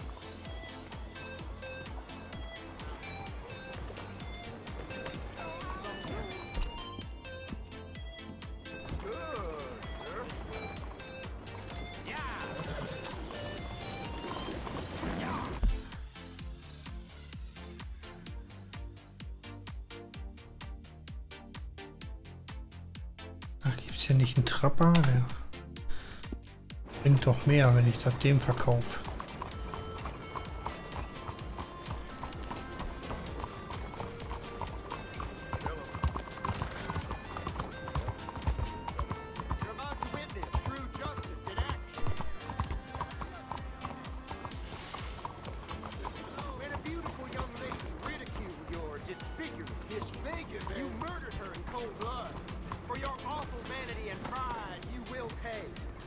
Ach, gibt's hier nicht einen Trapper? Der bringt doch mehr, wenn ich das dem verkaufe. You're about to witness true justice in action. When a beautiful young lady ridiculed your disfigurement, disfigurement, you murdered her in cold blood. For your awful vanity and pride, you will pay.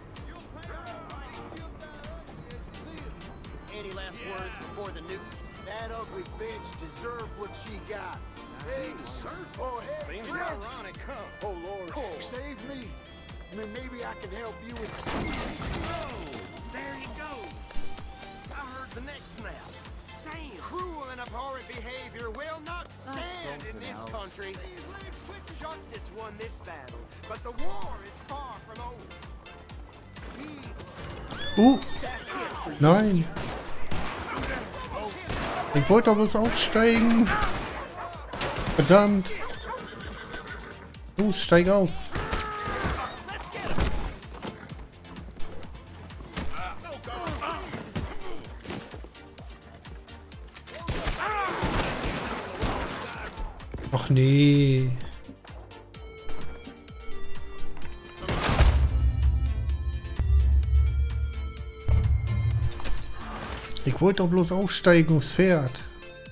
Any last words before the noose? That ugly bitch deserved what she got. Hey, sir. Oh, hey, Seems friend. ironic, huh? Oh, Lord. Oh. Save me. I mean, maybe I can help you with... Oh, there he goes. I heard the neck snap. Damn. Cruel and abhorrent behavior will not stand in this else. country. Justice won this battle, but the war is far from over. Uh! Nein! Ich wollte doch bloß aufsteigen! Verdammt! Los, steig auf! Ach nee! Ich wollte doch bloß aufsteigen aufs Pferd.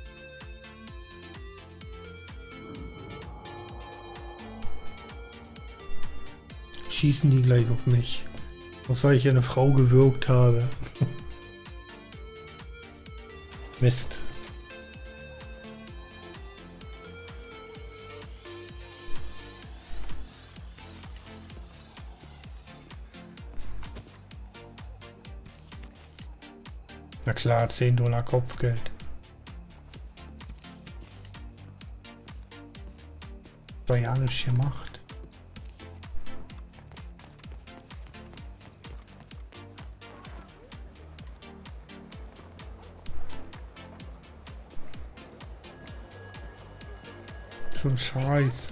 Schießen die gleich auf mich. Was, weil ich eine Frau gewürgt habe. Mist. Na klar, zehn Dollar Kopfgeld. Doch ja nichts gemacht. So ein Scheiß.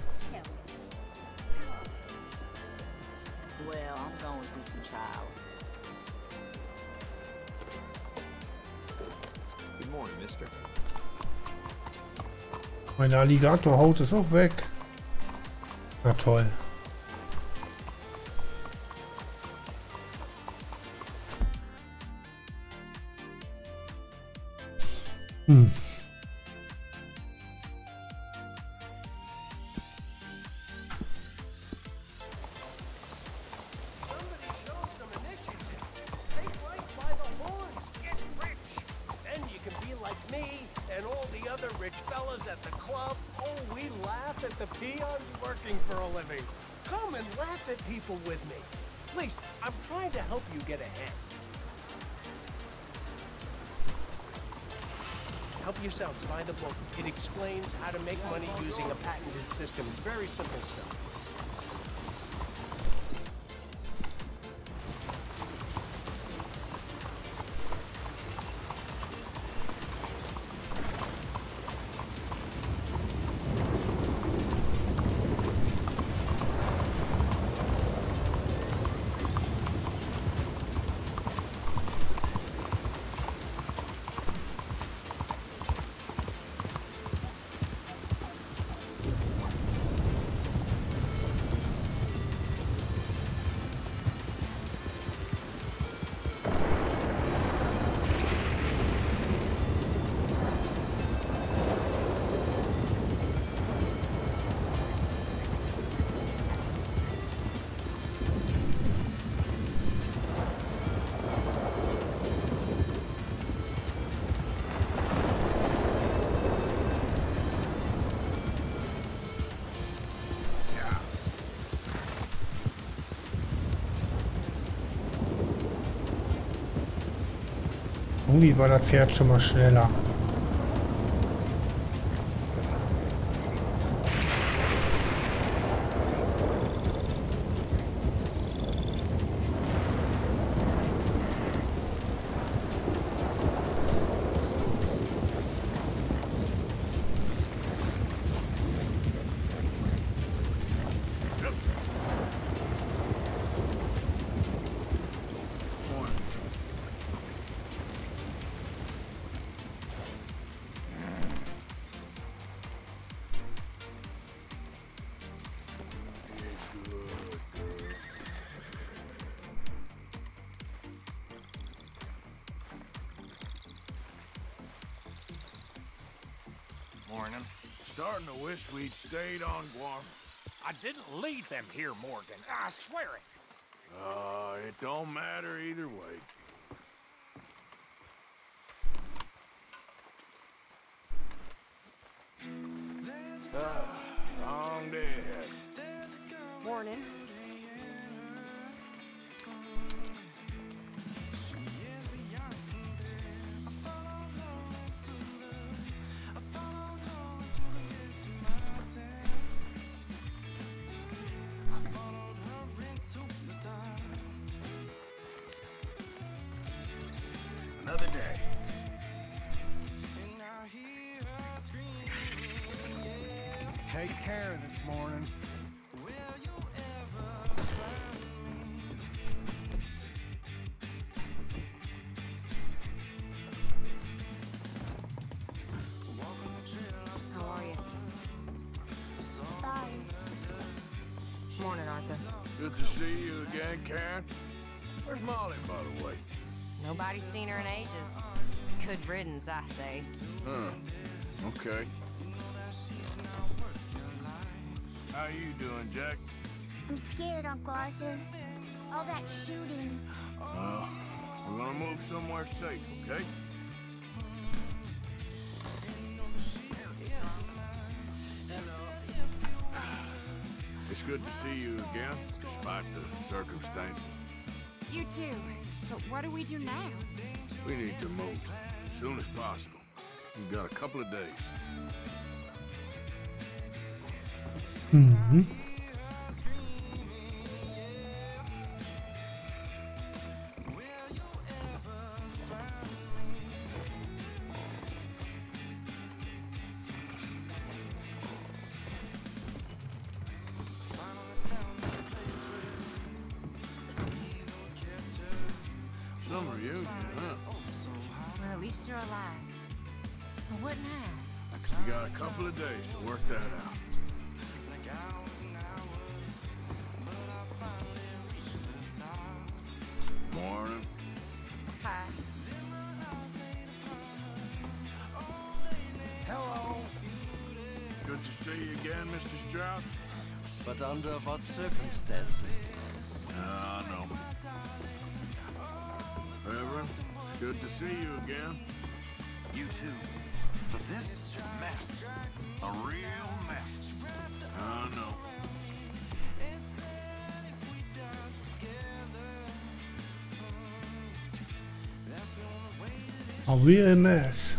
Well, I'm going through some trials. Good morning, mister. Meine Alligatorhaut ist auch weg. Na toll. Hm. With me. Please, I'm trying to help you get ahead. Help Yourselves, buy the book. It explains how to make money using a patented system. It's very simple stuff. Irgendwie war das Pferd schon mal schneller. Morning. Starting to wish we'd stayed on Guam. I didn't lead them here, Morgan. I swear it. Uh, it don't matter either way. Ah, long day ahead. Morning. Another day. Take care this morning. How are you? Bye. Morning, Arthur. Good to see you again, Karen. Where's Molly, by the way? Nobody's seen her in ages. Good riddance, I say. Huh. Okay. How you doing, Jack? I'm scared, Uncle Arthur. All that shooting. Uh, we're gonna move somewhere safe, okay? It's good to see you again, despite the circumstances. You too. But what do we do now? We need to move as soon as possible. We've got a couple of days. Mhm. Some reunion, huh? Well, at least you're alive. So what now? You got a couple of days to work that out. Morning. Hi. Hello. Good to see you again, Mister Strauss. But under what circumstances? Ah, uh, no. Reverend, it's good to see you again. You too. But this is a mess. A real mess. I know. A real mess.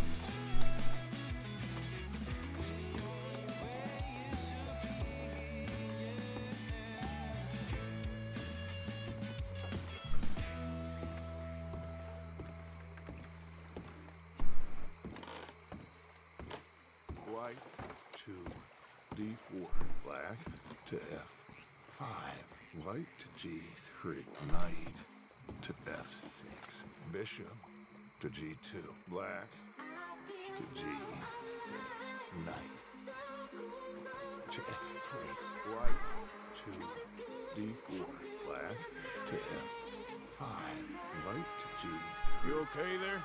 White to D four. Black to F five. White to G three. Knight to F six. Bishop to G two. Black to G six. Knight to F three. White to D four. Black to F five. White to G three. You okay there?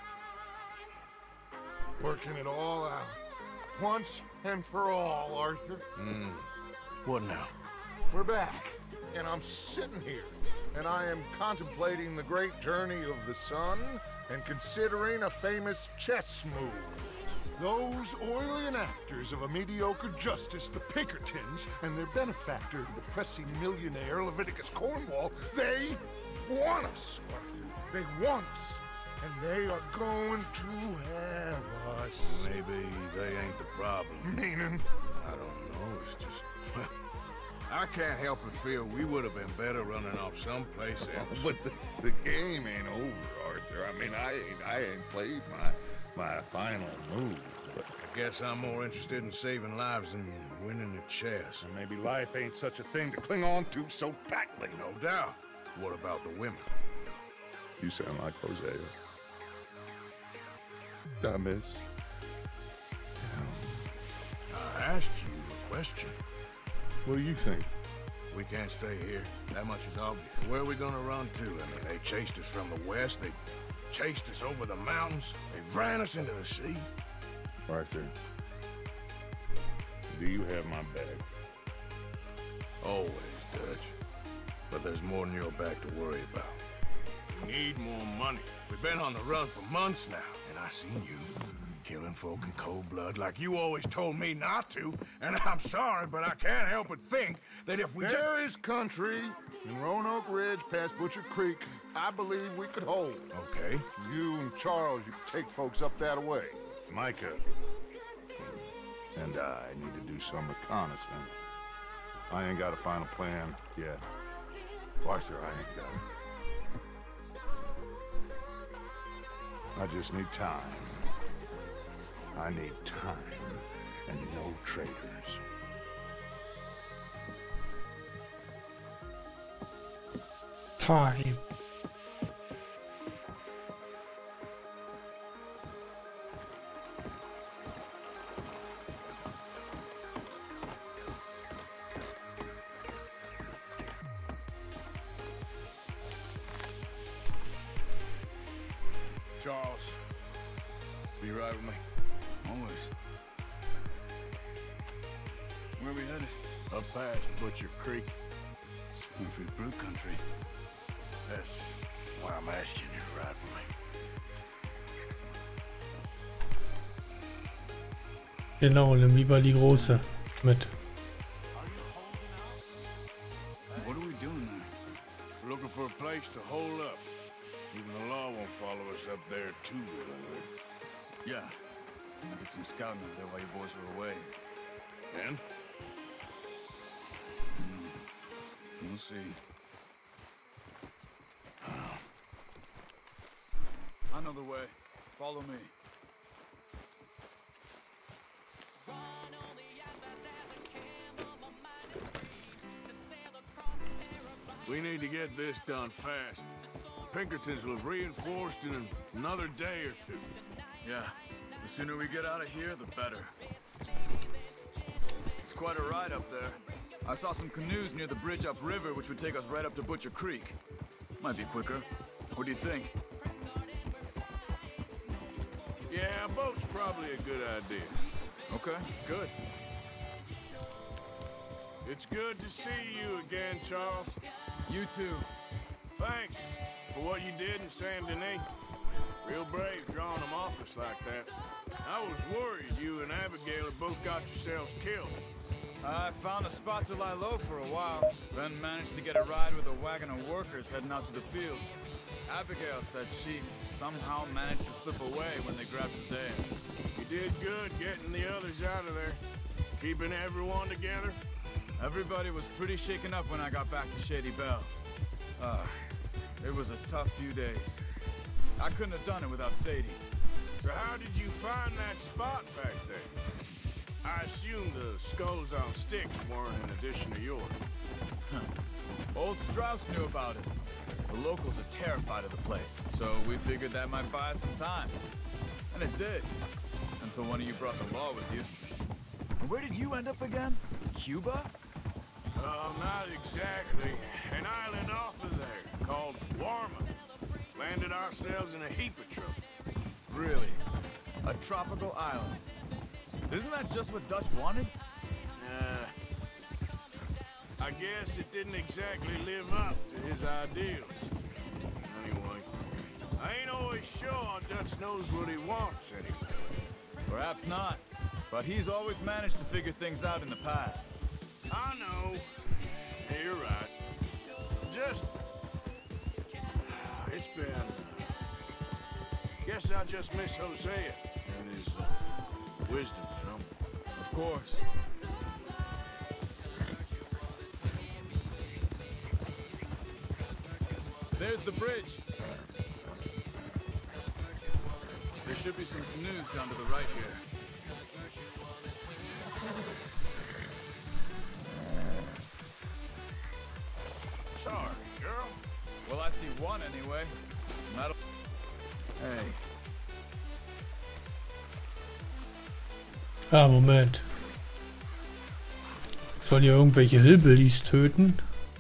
Working it all out. Once and for all, Arthur. Hmm. What now? We're back, and I'm sitting here, and I am contemplating the great journey of the sun and considering a famous chess move. Those oily enactors of a mediocre justice, the Pinkertons, and their benefactor, the pressing millionaire Leviticus Cornwall, they want us, Arthur. They want us. and they are going to have us. Maybe they ain't the problem. Meaning? I don't know, it's just... I can't help but feel we would have been better running off someplace else. But the, the game ain't over, Arthur. I mean, I ain't, I ain't played my, my final move, but... I guess I'm more interested in saving lives than winning the chess. And maybe life ain't such a thing to cling on to so tightly. No doubt. What about the women? You sound like Hosea. I miss. I asked you a question. What do you think? We can't stay here. That much is obvious. Where are we gonna run to? I mean, they chased us from the west. They chased us over the mountains. They ran us into the sea. Arthur, do you have my back? Always, Dutch. But there's more than your back to worry about. We need more money. We've been on the run for months now, and I seen you killing folk in cold blood like you always told me not to. And I'm sorry, but I can't help but think that if we There is country in Roanoke Ridge past Butcher Creek I believe we could hold. Okay. You and Charles, you take folks up that way. Micah and I need to do some reconnaissance. I ain't got a final plan yet. Arthur, I ain't got it. I just need time. I need time and no traitors. Time. Charles, be right with me. Always. Where are we headed? Up past Butcher Creek. Springfield Brew Country. That's why I'm asking you to ride with me. Genau, nimm lieber die große mit. What are we doing there? We're looking for a place to hole up. Even the law won't follow us up there too willingly. Yeah. I did some scouting up there while you boys were away. And? Mm, we'll see. I know the way. Follow me. We need to get this done fast. Pinkertons will have reinforced in another day or two. Yeah. The sooner we get out of here, the better. It's quite a ride up there. I saw some canoes near the bridge upriver, which would take us right up to Butcher Creek. Might be quicker. What do you think? Yeah, a boat's probably a good idea. Okay, good. It's good to see you again, Charles. You too. Thanks for what you did in Saint Denis. Real brave drawing them off us like that. I was worried you and Abigail had both got yourselves killed. I found a spot to lie low for a while, then managed to get a ride with a wagon of workers heading out to the fields. Abigail said she somehow managed to slip away when they grabbed Hosea. You did good getting the others out of there. Keeping everyone together. Everybody was pretty shaken up when I got back to Shady Belle. Uh, it was a tough few days. I couldn't have done it without Sadie. So how did you find that spot back there? I assume the skulls on sticks weren't an addition to yours. Old Strauss knew about it. The locals are terrified of the place, so we figured that might buy us some time. And it did. Until one of you brought the law with you. And where did you end up again? Cuba? Oh, not exactly. An island off of there, called Warma. Landed ourselves in a heap of trouble. Really? A tropical island? Isn't that just what Dutch wanted? Uh, I guess it didn't exactly live up to his ideals. Anyway, I ain't always sure Dutch knows what he wants anyway. Perhaps not, but he's always managed to figure things out in the past. I know. Yeah, you're right. Just... It's been... Guess I just miss Hosea and his uh, wisdom, you know? Of course. There's the bridge. There should be some canoes down to the right here. Sorry, girl. Well, I see one anyway. Not hey. Ah, Moment. Sollen ja irgendwelche Hillbillies töten?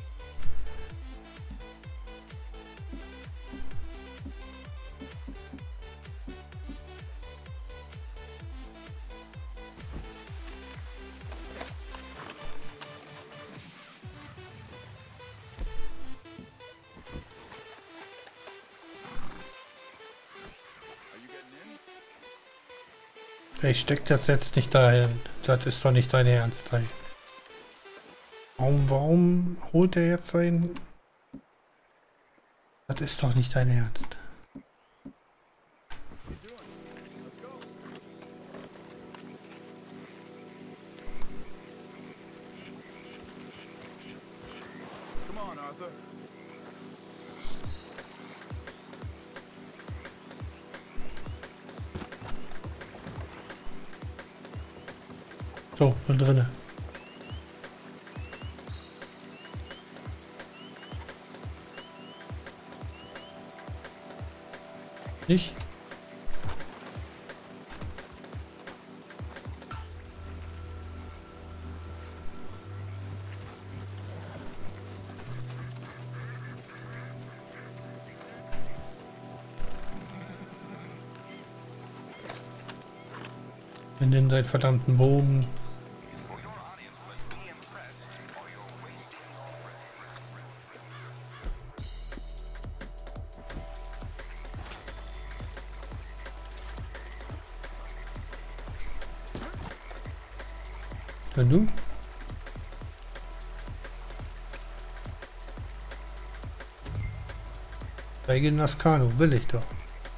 Ich steck das jetzt nicht dahin. Das ist doch nicht dein Ernst, ey. Warum, warum holt er jetzt sein... Das ist doch nicht dein Ernst. Come on, Arthur. So, bin drinne. Nicht? In seinen verdammten Bogen. Und du? Steige in das Kanu, will ich doch.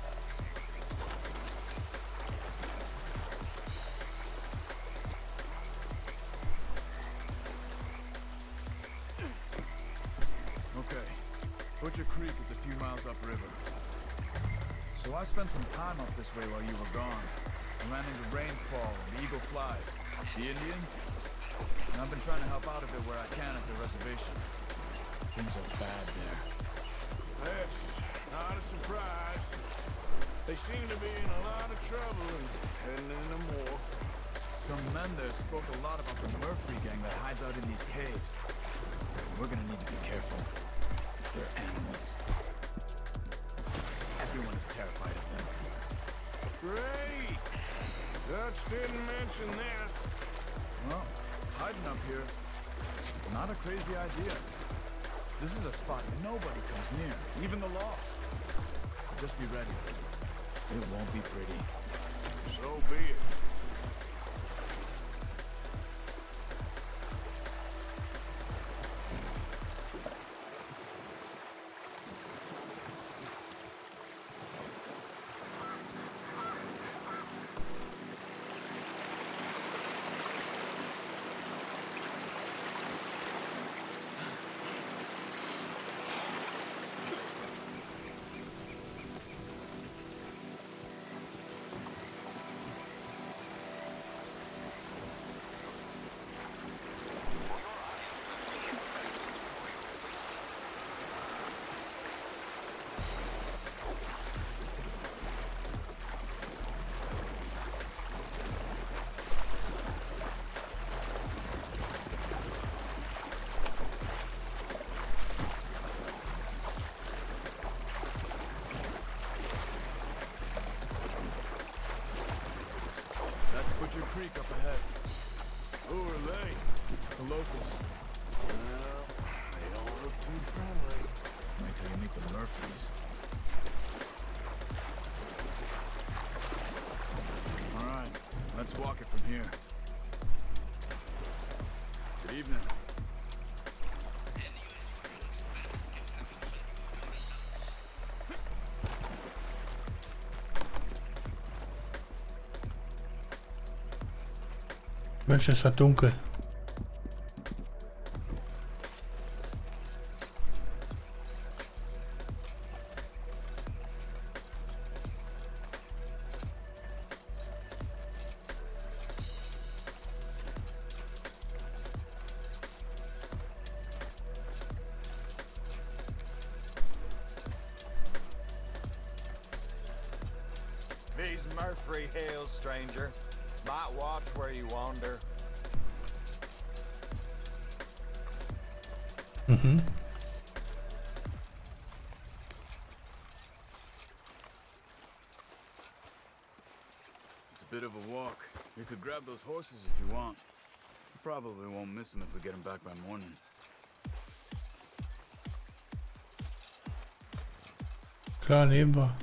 Okay, Butcher Creek is a few miles upriver. So I spent some time up this way while you were gone. I ran into rains fall and the eagle flies. The Indians? And I've been trying to help out a bit where I can at the reservation. Things are bad there. That's not a surprise. They seem to be in a lot of trouble and heading into more. Some men there spoke a lot about the Murphy gang that hides out in these caves. We're gonna need to be careful. They're animals. Everyone is terrified of them. Great! Dutch didn't mention this. Well, hiding up here, not a crazy idea. This is a spot nobody comes near, even the law. Just be ready. It won't be pretty. So be it. Butcher Creek up ahead. Who are they? The locals. Well, they don't look too friendly. Wait till you meet the Murphys. All right, let's walk it from here. Good evening. Mensch, es hat dunkel. These Murfree Hills, stranger. Might watch where you wander. Mhm. It's a bit of a walk. You could grab those horses if you want. You probably won't miss them if we get them back by morning. Klar, nehmen wir.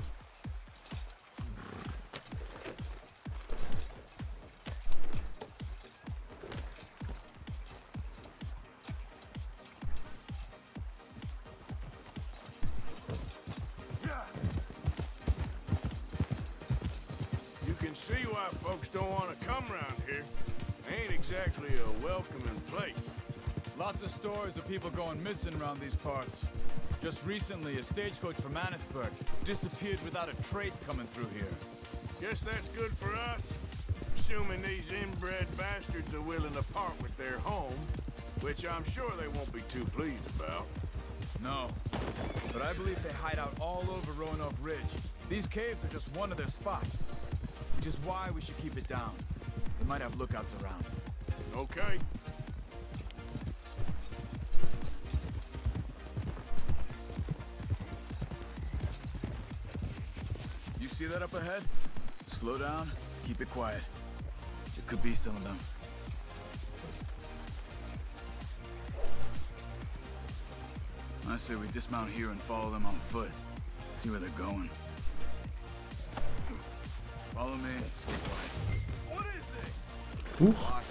You can see why folks don't want to come around here. Ain't exactly a welcoming place. Lots of stories of people going missing around these parts. Just recently, a stagecoach from Annisburg disappeared without a trace coming through here. Guess that's good for us. Assuming these inbred bastards are willing to part with their home, which I'm sure they won't be too pleased about. No, but I believe they hide out all over Roanoke Ridge. These caves are just one of their spots, which is why we should keep it down. They might have lookouts around. Okay. You see that up ahead? Slow down, keep it quiet. It could be some of them. I say we dismount here and follow them on foot. See where they're going. Follow me, stay quiet. What is this? Ooh. Watch.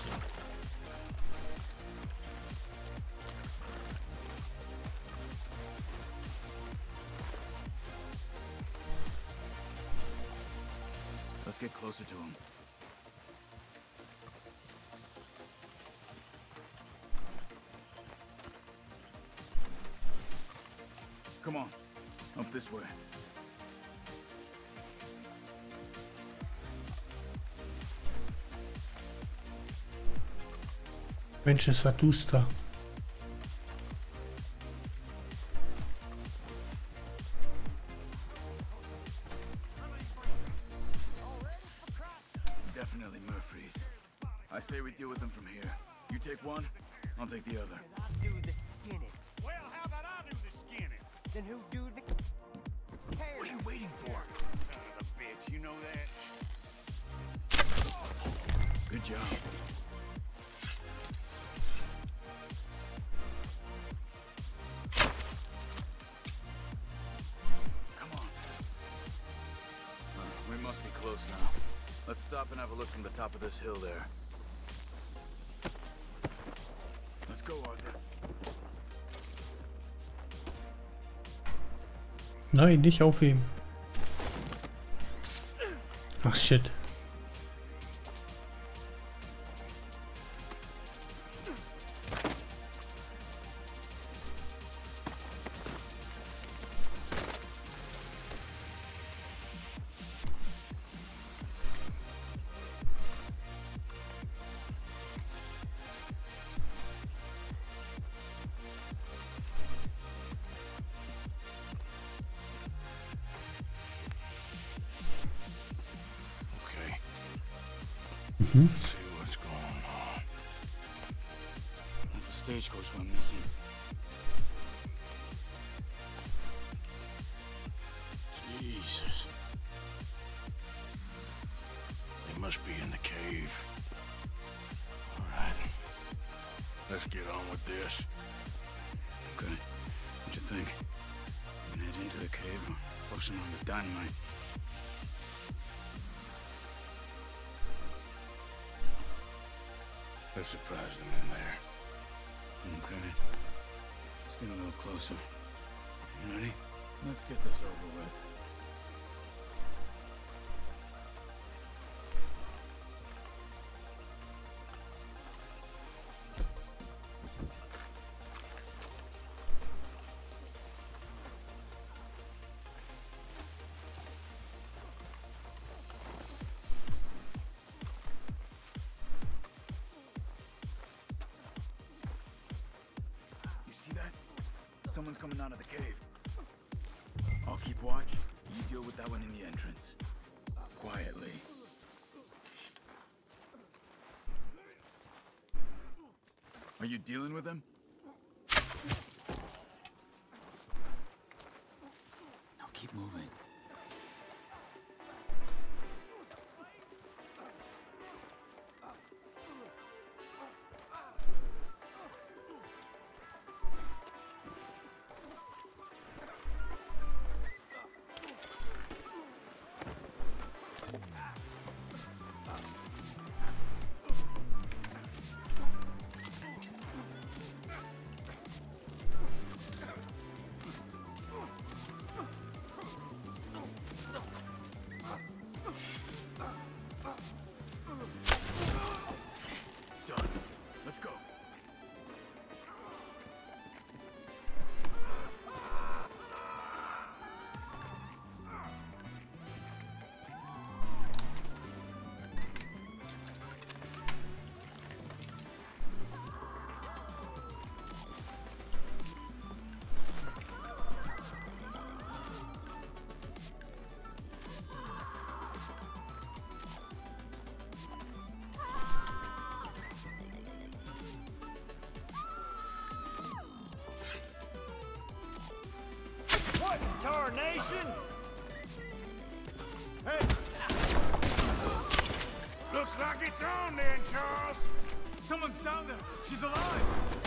Let's get closer to him. Come on, up this way. Mensch, es war duster. Definitely Murfrees. I say we deal with them from here. You take one, I'll take the other. I'll do the skinning. Well, how about I do the skinning? Then who do the... What are you waiting for? Son of a bitch, you know that? Good job. Come on. Uh, we must be close now. Let's stop and have a look from the top of this hill there. Let's go, Arthur. Nein, nicht aufheben. Ach shit. See what's going on. That's the stagecoach we're missing. Jesus. They must be in the cave. All right. Let's get on with this. Okay. What you think? We can head into the cave or flush on the dynamite. Let's surprise them in there. Okay. Let's get a little closer. You ready? Let's get this over with. someone's coming out of the cave. I'll keep watch. You deal with that one in the entrance. Quietly. Are you dealing with him? Now keep moving. Tarnation! Hey! Looks like it's on then, Charles! Someone's down there! She's alive!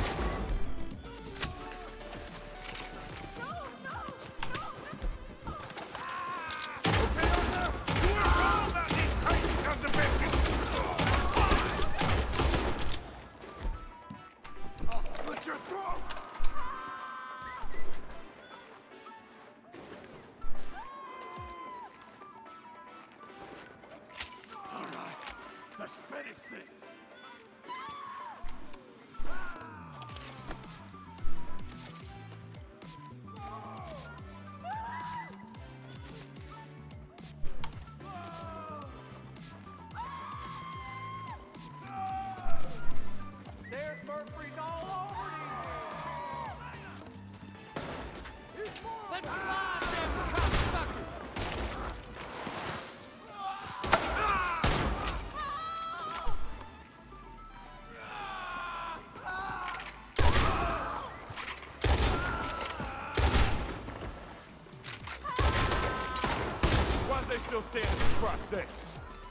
Still standing for cross six.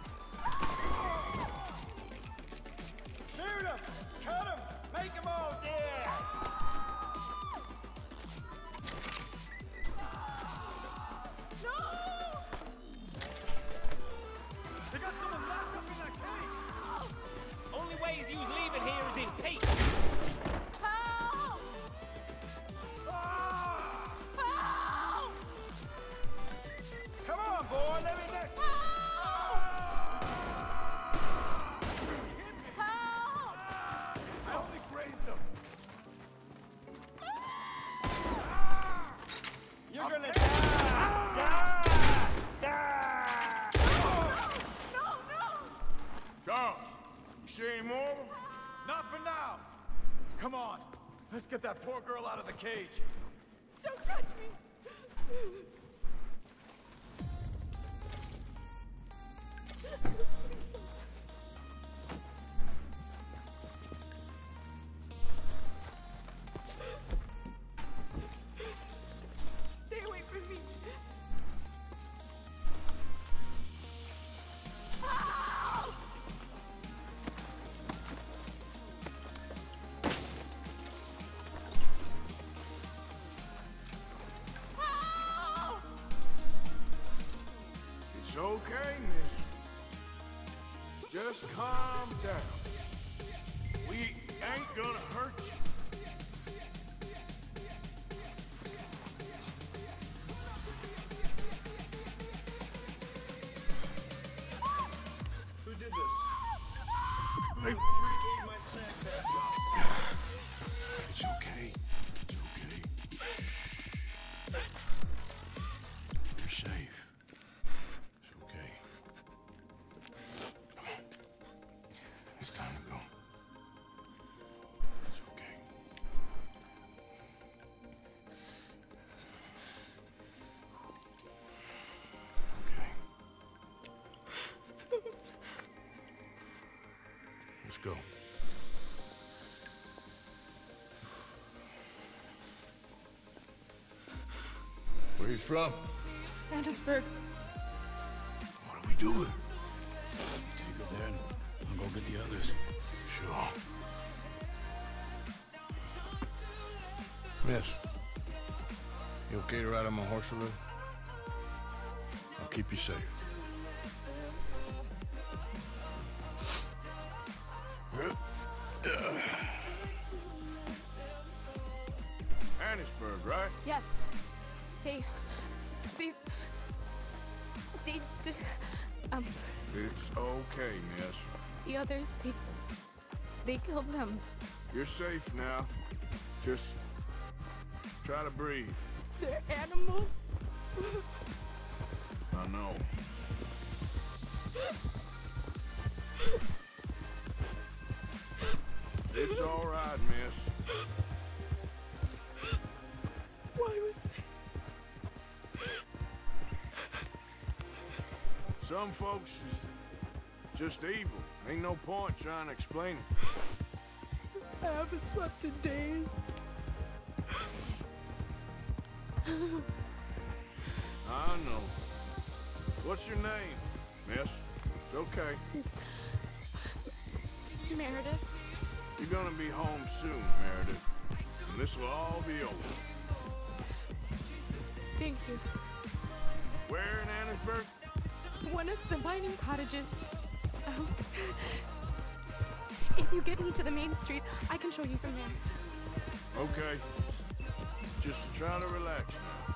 Shoot him! Cut him! Make them all dead! No! They got someone locked up in that cage! Only way he's leaving here is in peace. Help! Help! Come on, boy, let me next. Help! I only grazed him. You're gonna die! Die! Die! No, no! Charles, you see any more of them? Not for now! Come on! Let's get that poor girl out of the cage! Don't touch me! Stay away from me! Help! Help! It's okay, miss. Just calm down. We ain't gonna hurt you. Who did this? Hey. Freak ate my snack bag. It's okay. It's okay. You're safe. It's okay. Come on. It's time to go. It's okay. go. Where you from? Andersburg. What are we doing? Take her there and I'll go get the others. Sure. Miss, you okay to ride on my horse a little? I'll keep you safe. Annisburg, right? Yes. They. They. They. they um. It's okay, miss. The others, they. They killed them. You're safe now. Just try to breathe. They're animals. I know. It's all right, miss. Why would they? Some folks is just evil. Ain't no point trying to explain it. I haven't slept in days. I know. What's your name, miss? It's okay. Meredith. You're gonna be home soon, Meredith. And this will all be over. Thank you. Where in Annisburg? One of the mining cottages. Um, if you get me to the main street, I can show you from there. Okay. Just try to relax now.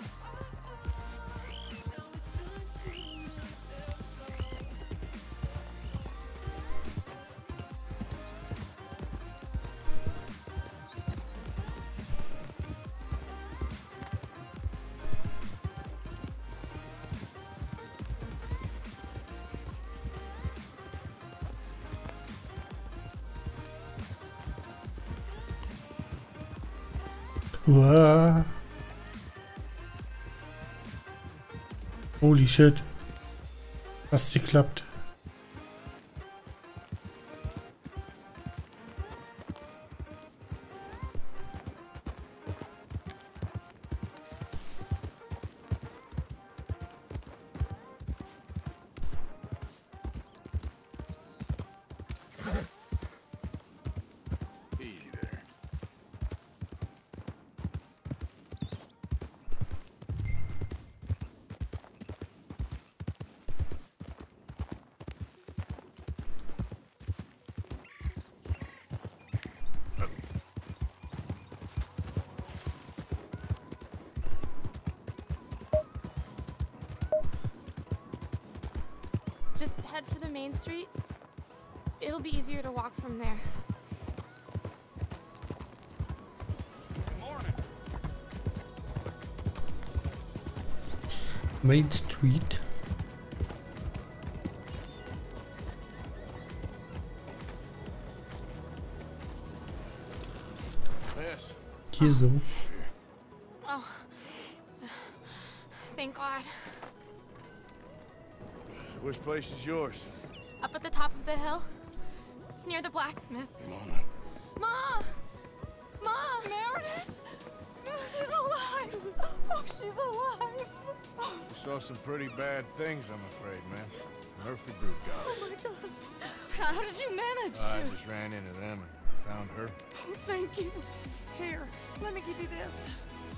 Uah. Holy shit. Hast geklappt. Easy there. Just head for the main street. It'll be easier to walk from there. Main Street. Yes. Hier so. Oh. Thank God. Which place is yours? Up at the top of the hill. It's near the blacksmith. Mona. Ma! Ma! Meredith! She's alive! Oh, she's alive! Saw some pretty bad things, I'm afraid, man. Murphy Brood got Oh it. my God. How did you manage I to? just ran into them and found her. Oh, thank you. Here, let me give you this.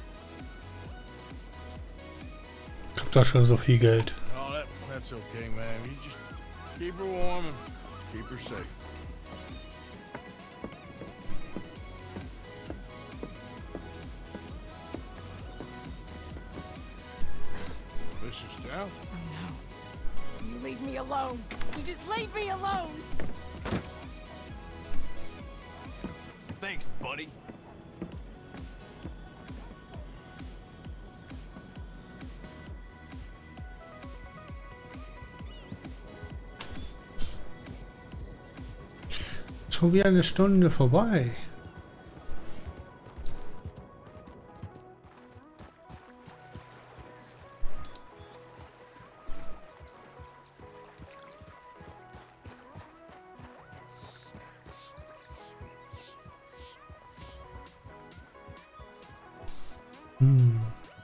Ich hab da schon so viel Geld. Oh, that, that's okay, man. You just keep her warm and keep her safe. Missus Stout? Oh, no. You leave me alone. You just leave me alone. Thanks, buddy. Schon wieder eine Stunde vorbei. Hm.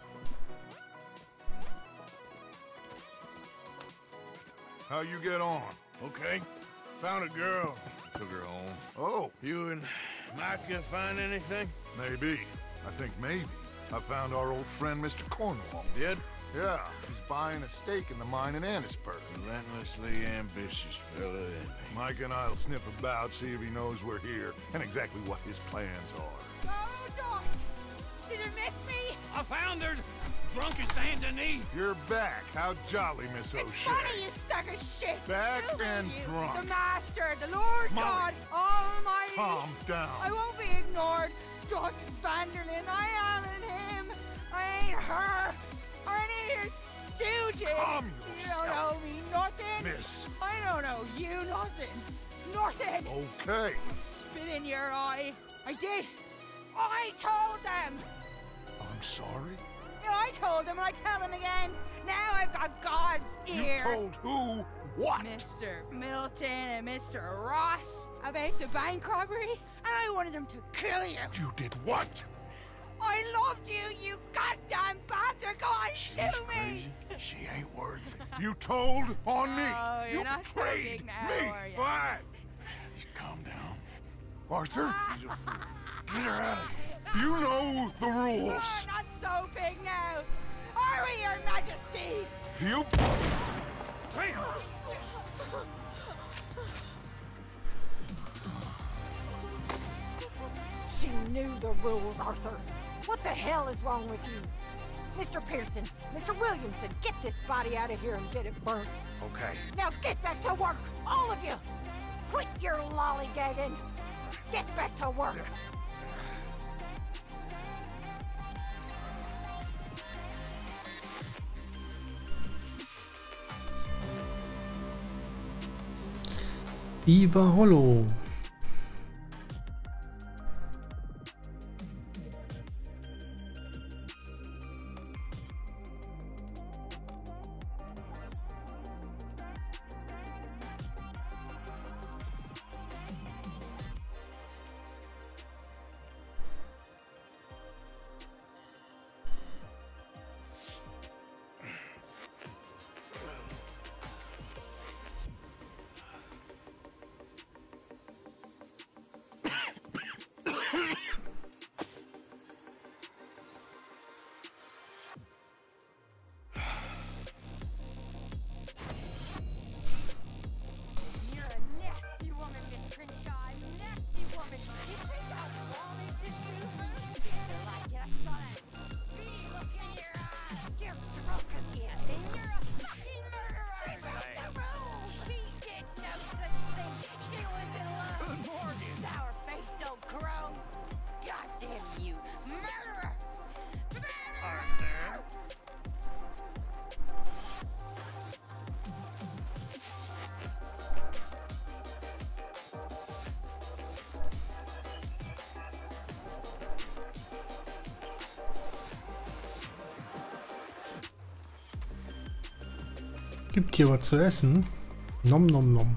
How you get on? Okay. Found a girl. Took her home. Oh. You and Micah find anything? Maybe. I think maybe. I found our old friend Mister Cornwall. Did? Yeah, he's buying a stake in the mine in Annisburg. Relentlessly ambitious fella, isn't he? Mike and I'll sniff about, see if he knows we're here, and exactly what his plans are. Oh, Doc! Did you miss me? I found her, drunk as Saint Denis. You're back. How jolly, Miss O'Shea. It's funny, you suck of shit. Back Who are and you? drunk. The Master, the Lord Molly. God Almighty. Calm down. I won't be ignored. Dutch Vanderlyn, I am in him. I ain't her. Or any of your stooges. Calm You yourself. don't owe me nothing. Miss. I don't owe you nothing. Nothing. Okay. Spit in your eye. I did. I told them. I'm sorry? Yeah, I told them and I tell them again. Now I've got God's ear. You told who what? Mister Milton and Mister Ross about the bank robbery, and I wanted them to kill you. You did what? I loved you, you goddamn bastard! Go on, She's shoot me! crazy. She ain't worth it. You told on me. Oh, you're You not so betrayed big now, me. are you? What? Just calm down. Arthur? She's a fool. Get her out of here. You know the You're rules. not so big now. Are we, Your Majesty? You... She knew the rules, Arthur. What the hell is wrong with you? Mister Pearson, Mister Williamson, get this body out of here and get it burnt. Okay. Now get back to work, all of you! Quit your lollygagging! Get back to work! Beaver Hollow. Gibt hier was zu essen? Nom nom nom.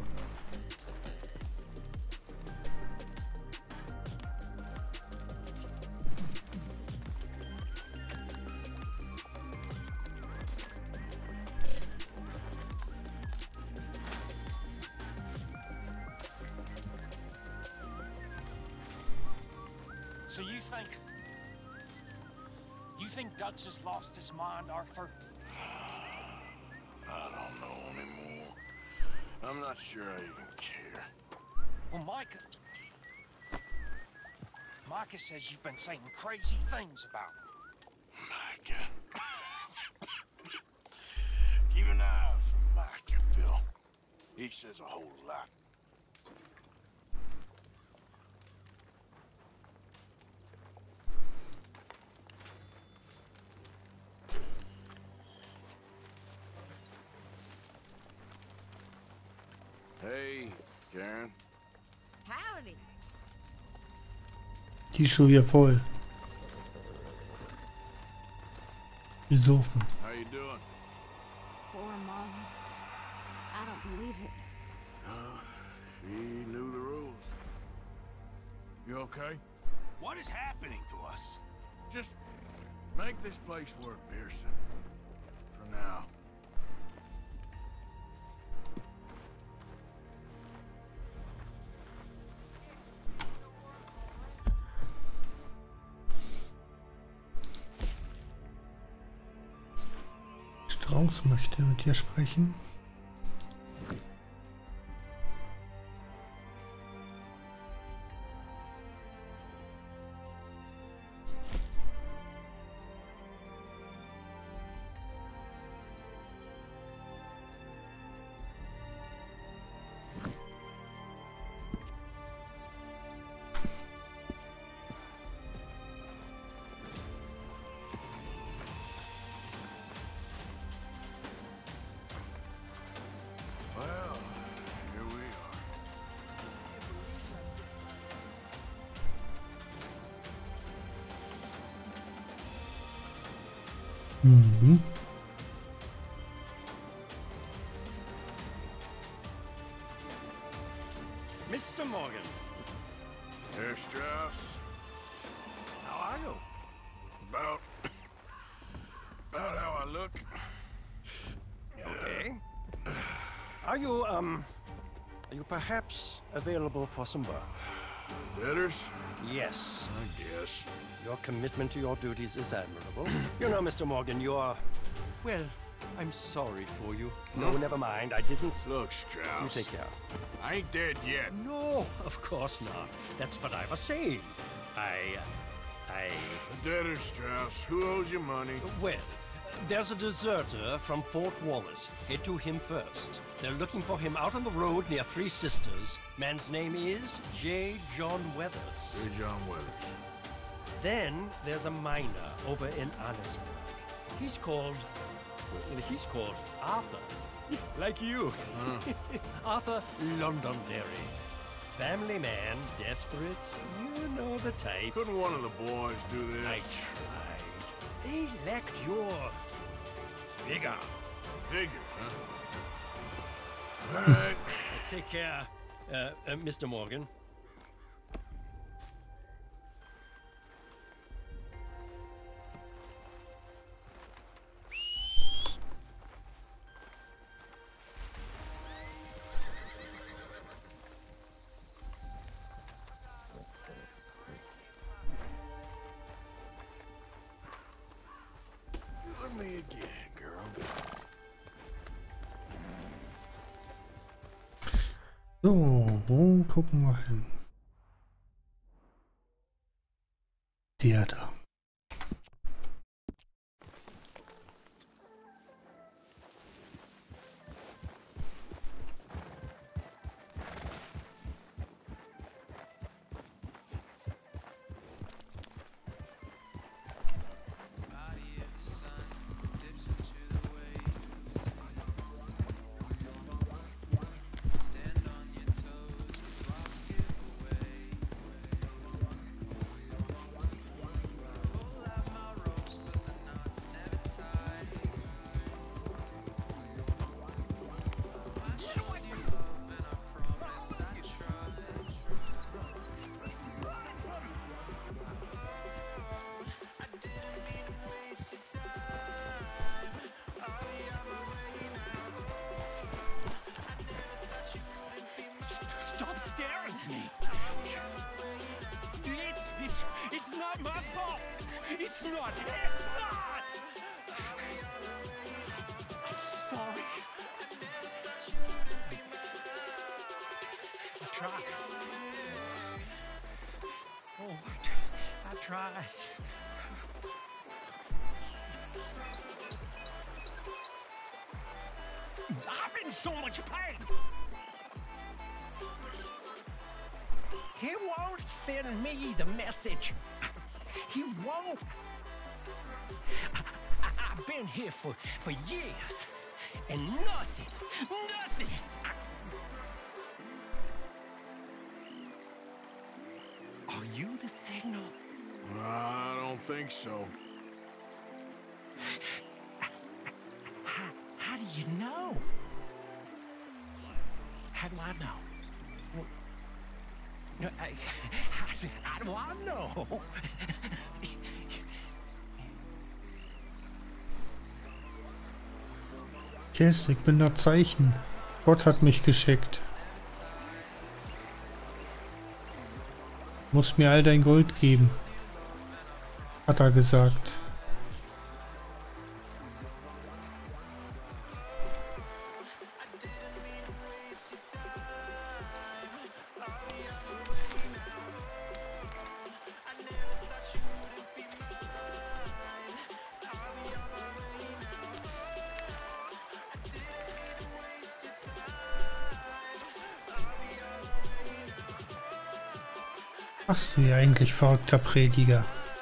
So you think... You think Dutch has lost his mind, Arthur? I don't know anymore. I'm not sure I even care. Well, Micah... Micah says you've been saying crazy things about him. Micah. Keep an eye out for Micah, Bill. He says a whole lot. Hey, Karen. Howdy. Die ist schon wieder voll. Besoffen. How you doing? Poor Mom. I don't believe it. Uh, she knew the rules. You okay? What is happening to us? Just Make this place work, Pearson. For now. Strauß möchte mit dir sprechen. Mhm. Mister Morgan. Herr Strauss. How are you? About... about how I look. Okay. Are you, um... are you perhaps available for some work? Debtors? Yes. I guess. Your commitment to your duties is admirable. You know, Mister Morgan, you're... Well, I'm sorry for you. No, Huh? never mind. I didn't... Look, Strauss. You take care. I ain't dead yet. No, of course not. That's what I was saying. I... I... The debtors, Strauss. Who owes you money? Well, there's a deserter from Fort Wallace. Head to him first. They're looking for him out on the road near Three Sisters. Man's name is J. John Weathers. J. John Weathers. Then there's a miner over in Annisburg. He's called... well, he's called Arthur. Like you. Huh. Arthur Londonderry. Family man, desperate. You know the type. Couldn't one of the boys do this? I tried. They lacked your... vigor. Vigor, huh? All right. Take care, uh, uh, Mister Morgan. Let me again, girl. So, wo gucken wir hin? Der da. Stop staring at me! It's, it's, it's not my fault! It's not! It's not! I'm sorry. I tried. Oh, I, t I tried. I'm in so much pain! He won't send me the message. He won't. I, I, I've been here for, for years, and nothing, nothing. Are you the signal? I don't think so. How, how do you know? How do I know? Well, no, I, how, do, how do I know? Yes, ich bin das Zeichen. Gott hat mich geschickt. Muss mir all dein Gold geben, hat er gesagt. Machst du ja eigentlich, verrückter Prediger?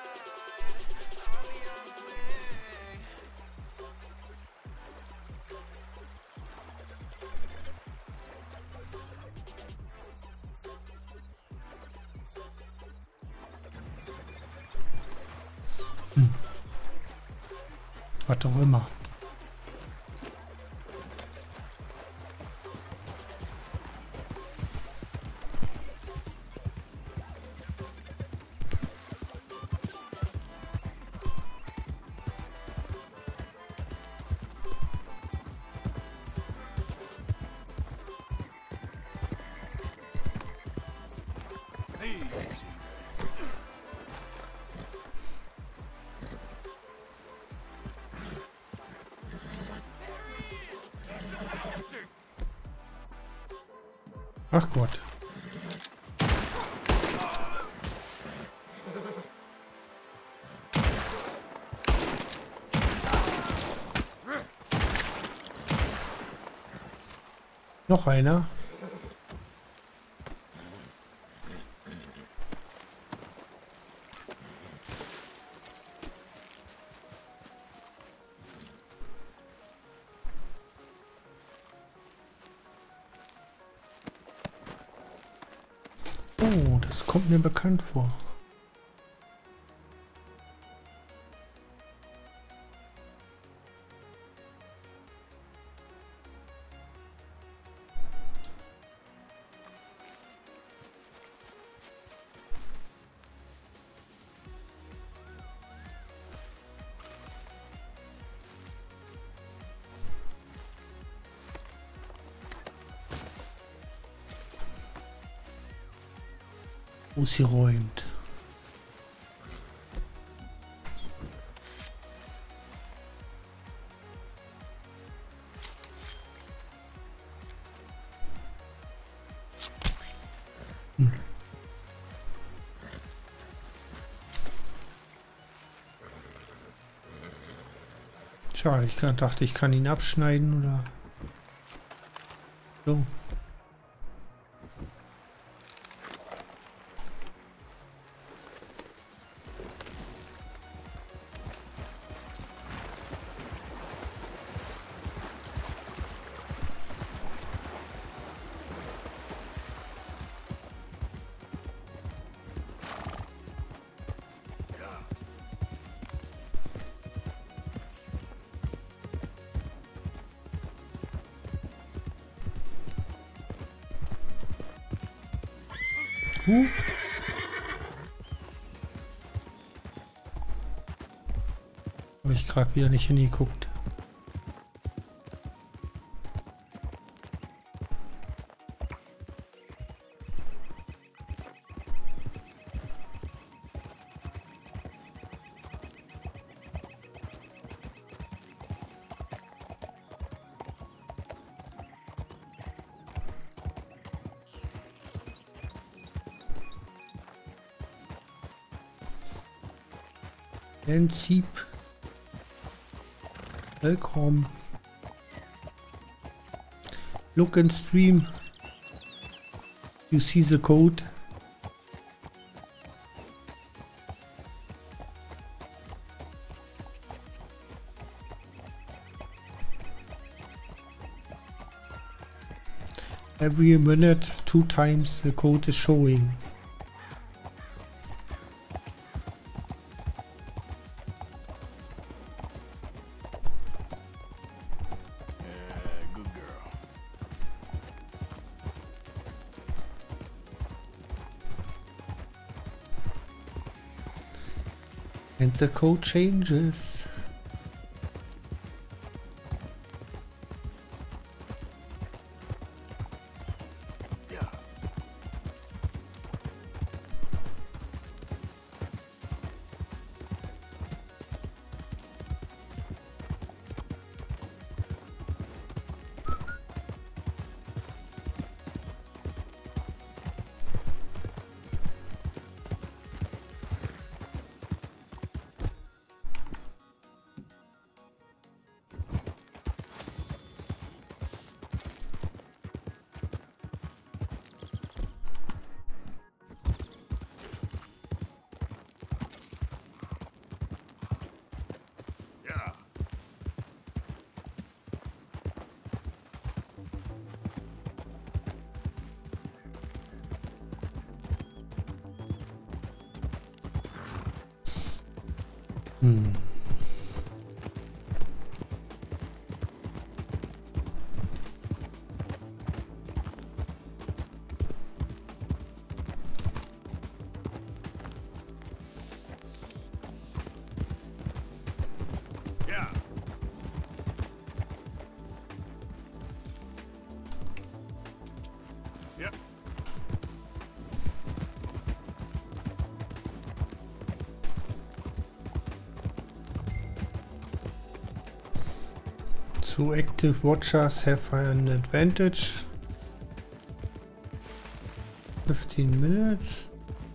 Hm. Was auch immer. Ach Gott. Noch einer. Oh, das kommt mir bekannt vor. Ausgeräumt. Hm. Schade, ich dachte, ich kann ihn abschneiden oder so. Huh. Habe ich gerade wieder nicht hingeguckt. Prinzip. Willkommen. Look and stream. You see the code. Every minute, two times the code is showing. And the code changes. Hm. Yeah. Yep. Two active watchers have an advantage. fifteen minutes.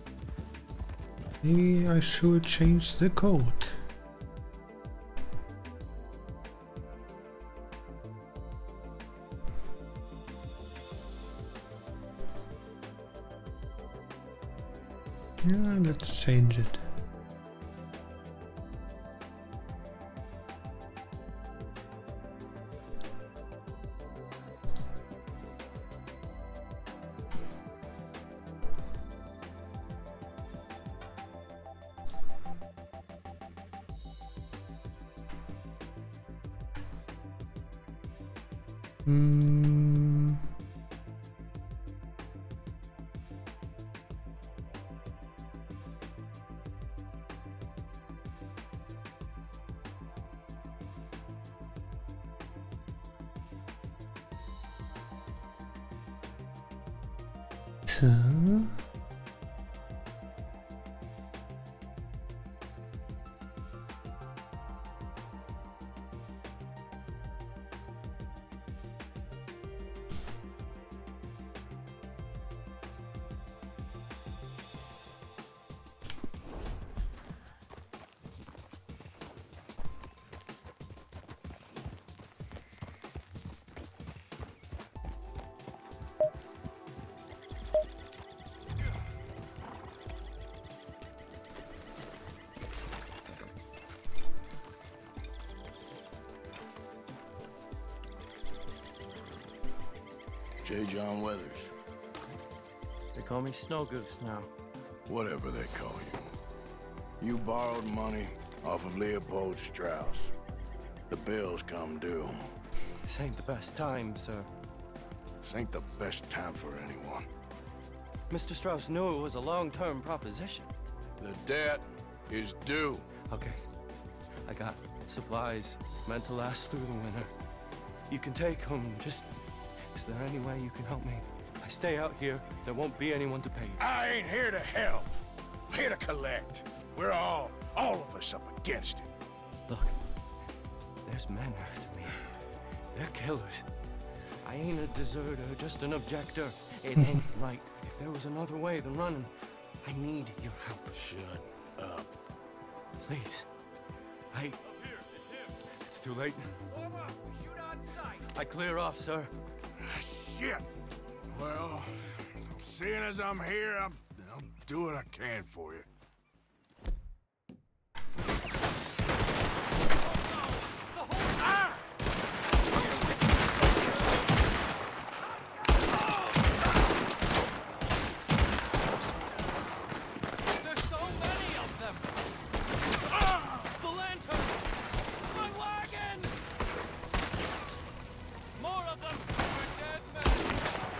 Maybe I should change the code. Yeah, let's change it. Hmm. So. J. John Weathers. They call me Snow Goose now. Whatever they call you. You borrowed money off of Leopold Strauss. The bills come due. This ain't the best time, sir. This ain't the best time for anyone. Mister Strauss knew it was a long-term proposition. The debt is due. Okay. I got supplies meant to last through the winter. You can take them. Just... Is there any way you can help me? If I stay out here, there won't be anyone to pay you. I ain't here to help. I'm here to collect. We're all, all of us up against it. Look, there's men after me. They're killers. I ain't a deserter, just an objector. It ain't right. If there was another way than running, I need your help. Shut up. Please. I... It's too late. I clear off, sir. Shit. Well, seeing as I'm here, I'll, I'll do what I can for you. There's so many of them. The lantern! My wagon! More of them! We're dead men!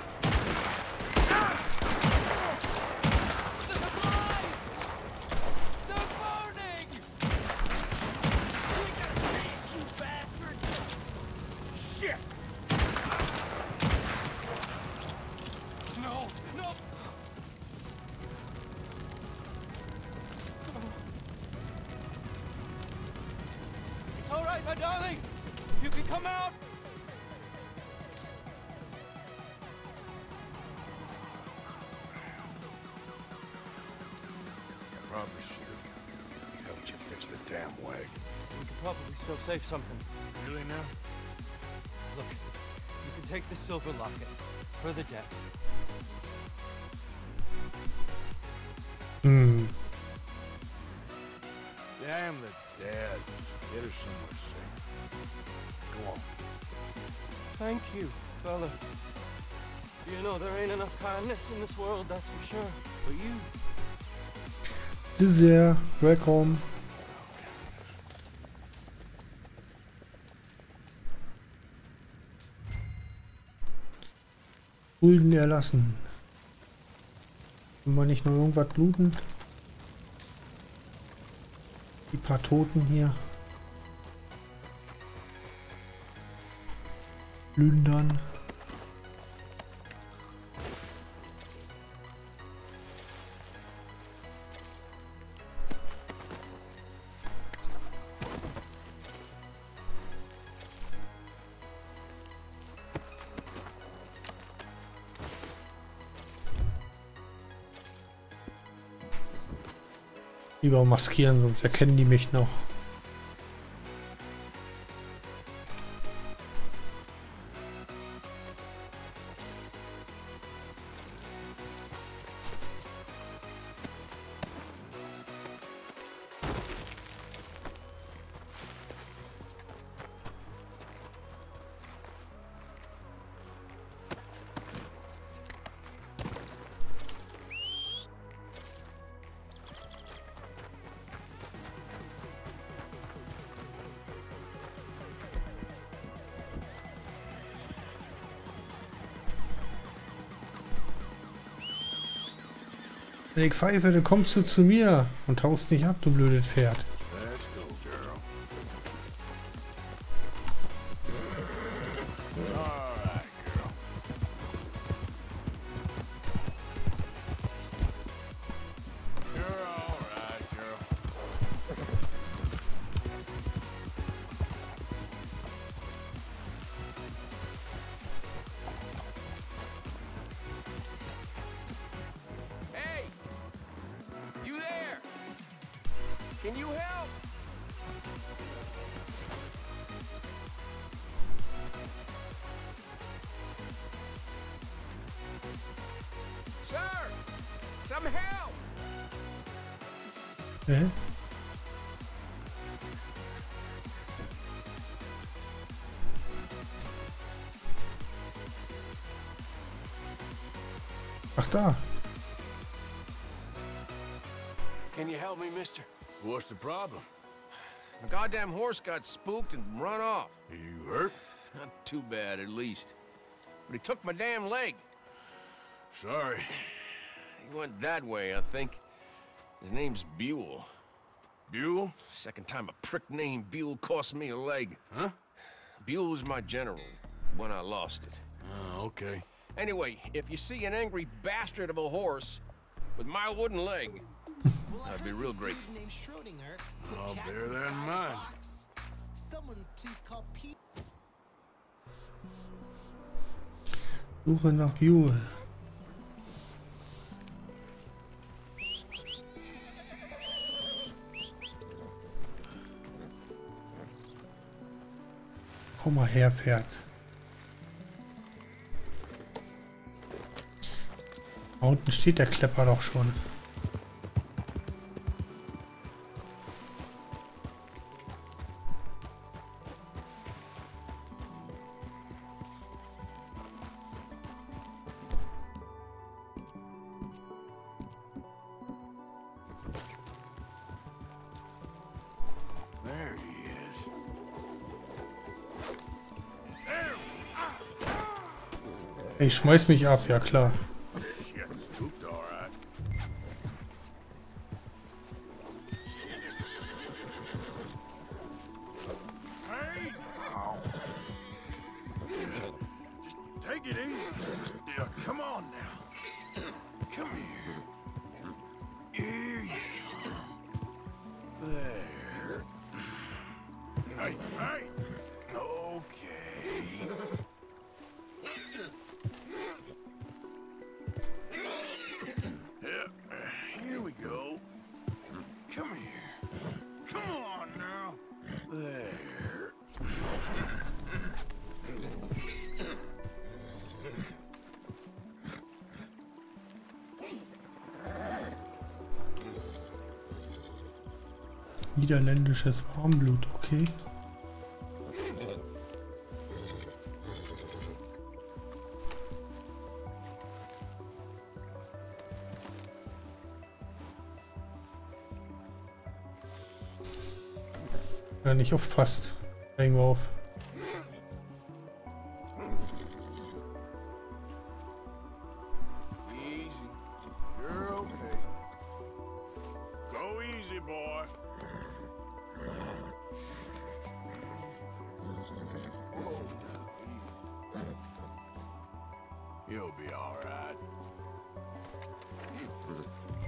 The supplies! They're burning! We gotta take you bastard! Shit! No, no! It's all right, my darling! You can come out! Probably should have helped you fix the damn wagon. We could probably still save something. Really now? Look, you can take the silver locket for the debt. Hmm. Damn the dad. Get her somewhere safe. Go on. Thank you, fella. You know there ain't enough kindness in this world, that's for sure. But you... Dessert, welcome. Schulden erlassen. Können wir nicht noch irgendwas bluten? Die paar Toten hier. Plündern. Lieber maskieren, sonst erkennen die mich noch. Wenn ich pfeife, dann kommst du zu mir und tauchst nicht ab, du blödes Pferd. Let's go, girl. All right, girl. You're all right, girl. Hey! You there? Can you help? Sir! Some help! Hä? Ach da. Can you help me, mister? What's the problem? My goddamn horse got spooked and run off. You hurt? Not too bad, at least. But he took my damn leg. Sorry. He went that way, I think. His name's Buell. Buell? Second time a prick named Buell cost me a leg. Huh? Buell was my general when I lost it. Oh, okay. Anyway, if you see an angry bastard of a horse with my wooden leg, I'd be real grateful. I'll bear that in mind. Someone please call Pete. Suche nach Buell. Komm mal her, Pferd. Da unten steht der Klepper doch schon. There he is. Ich schmeiß mich ab, ja klar. Shit, spooked all right. Hey now. Just take it easy. Yeah, come on now. Come here. Here you come. There. Hey, hey. Okay. Yeah, here we go. Come here. Come on now. There. Niederländisches Warmblut, okay. Ja, nicht aufpasst. Steigen wir auf. boy. You'll be all right.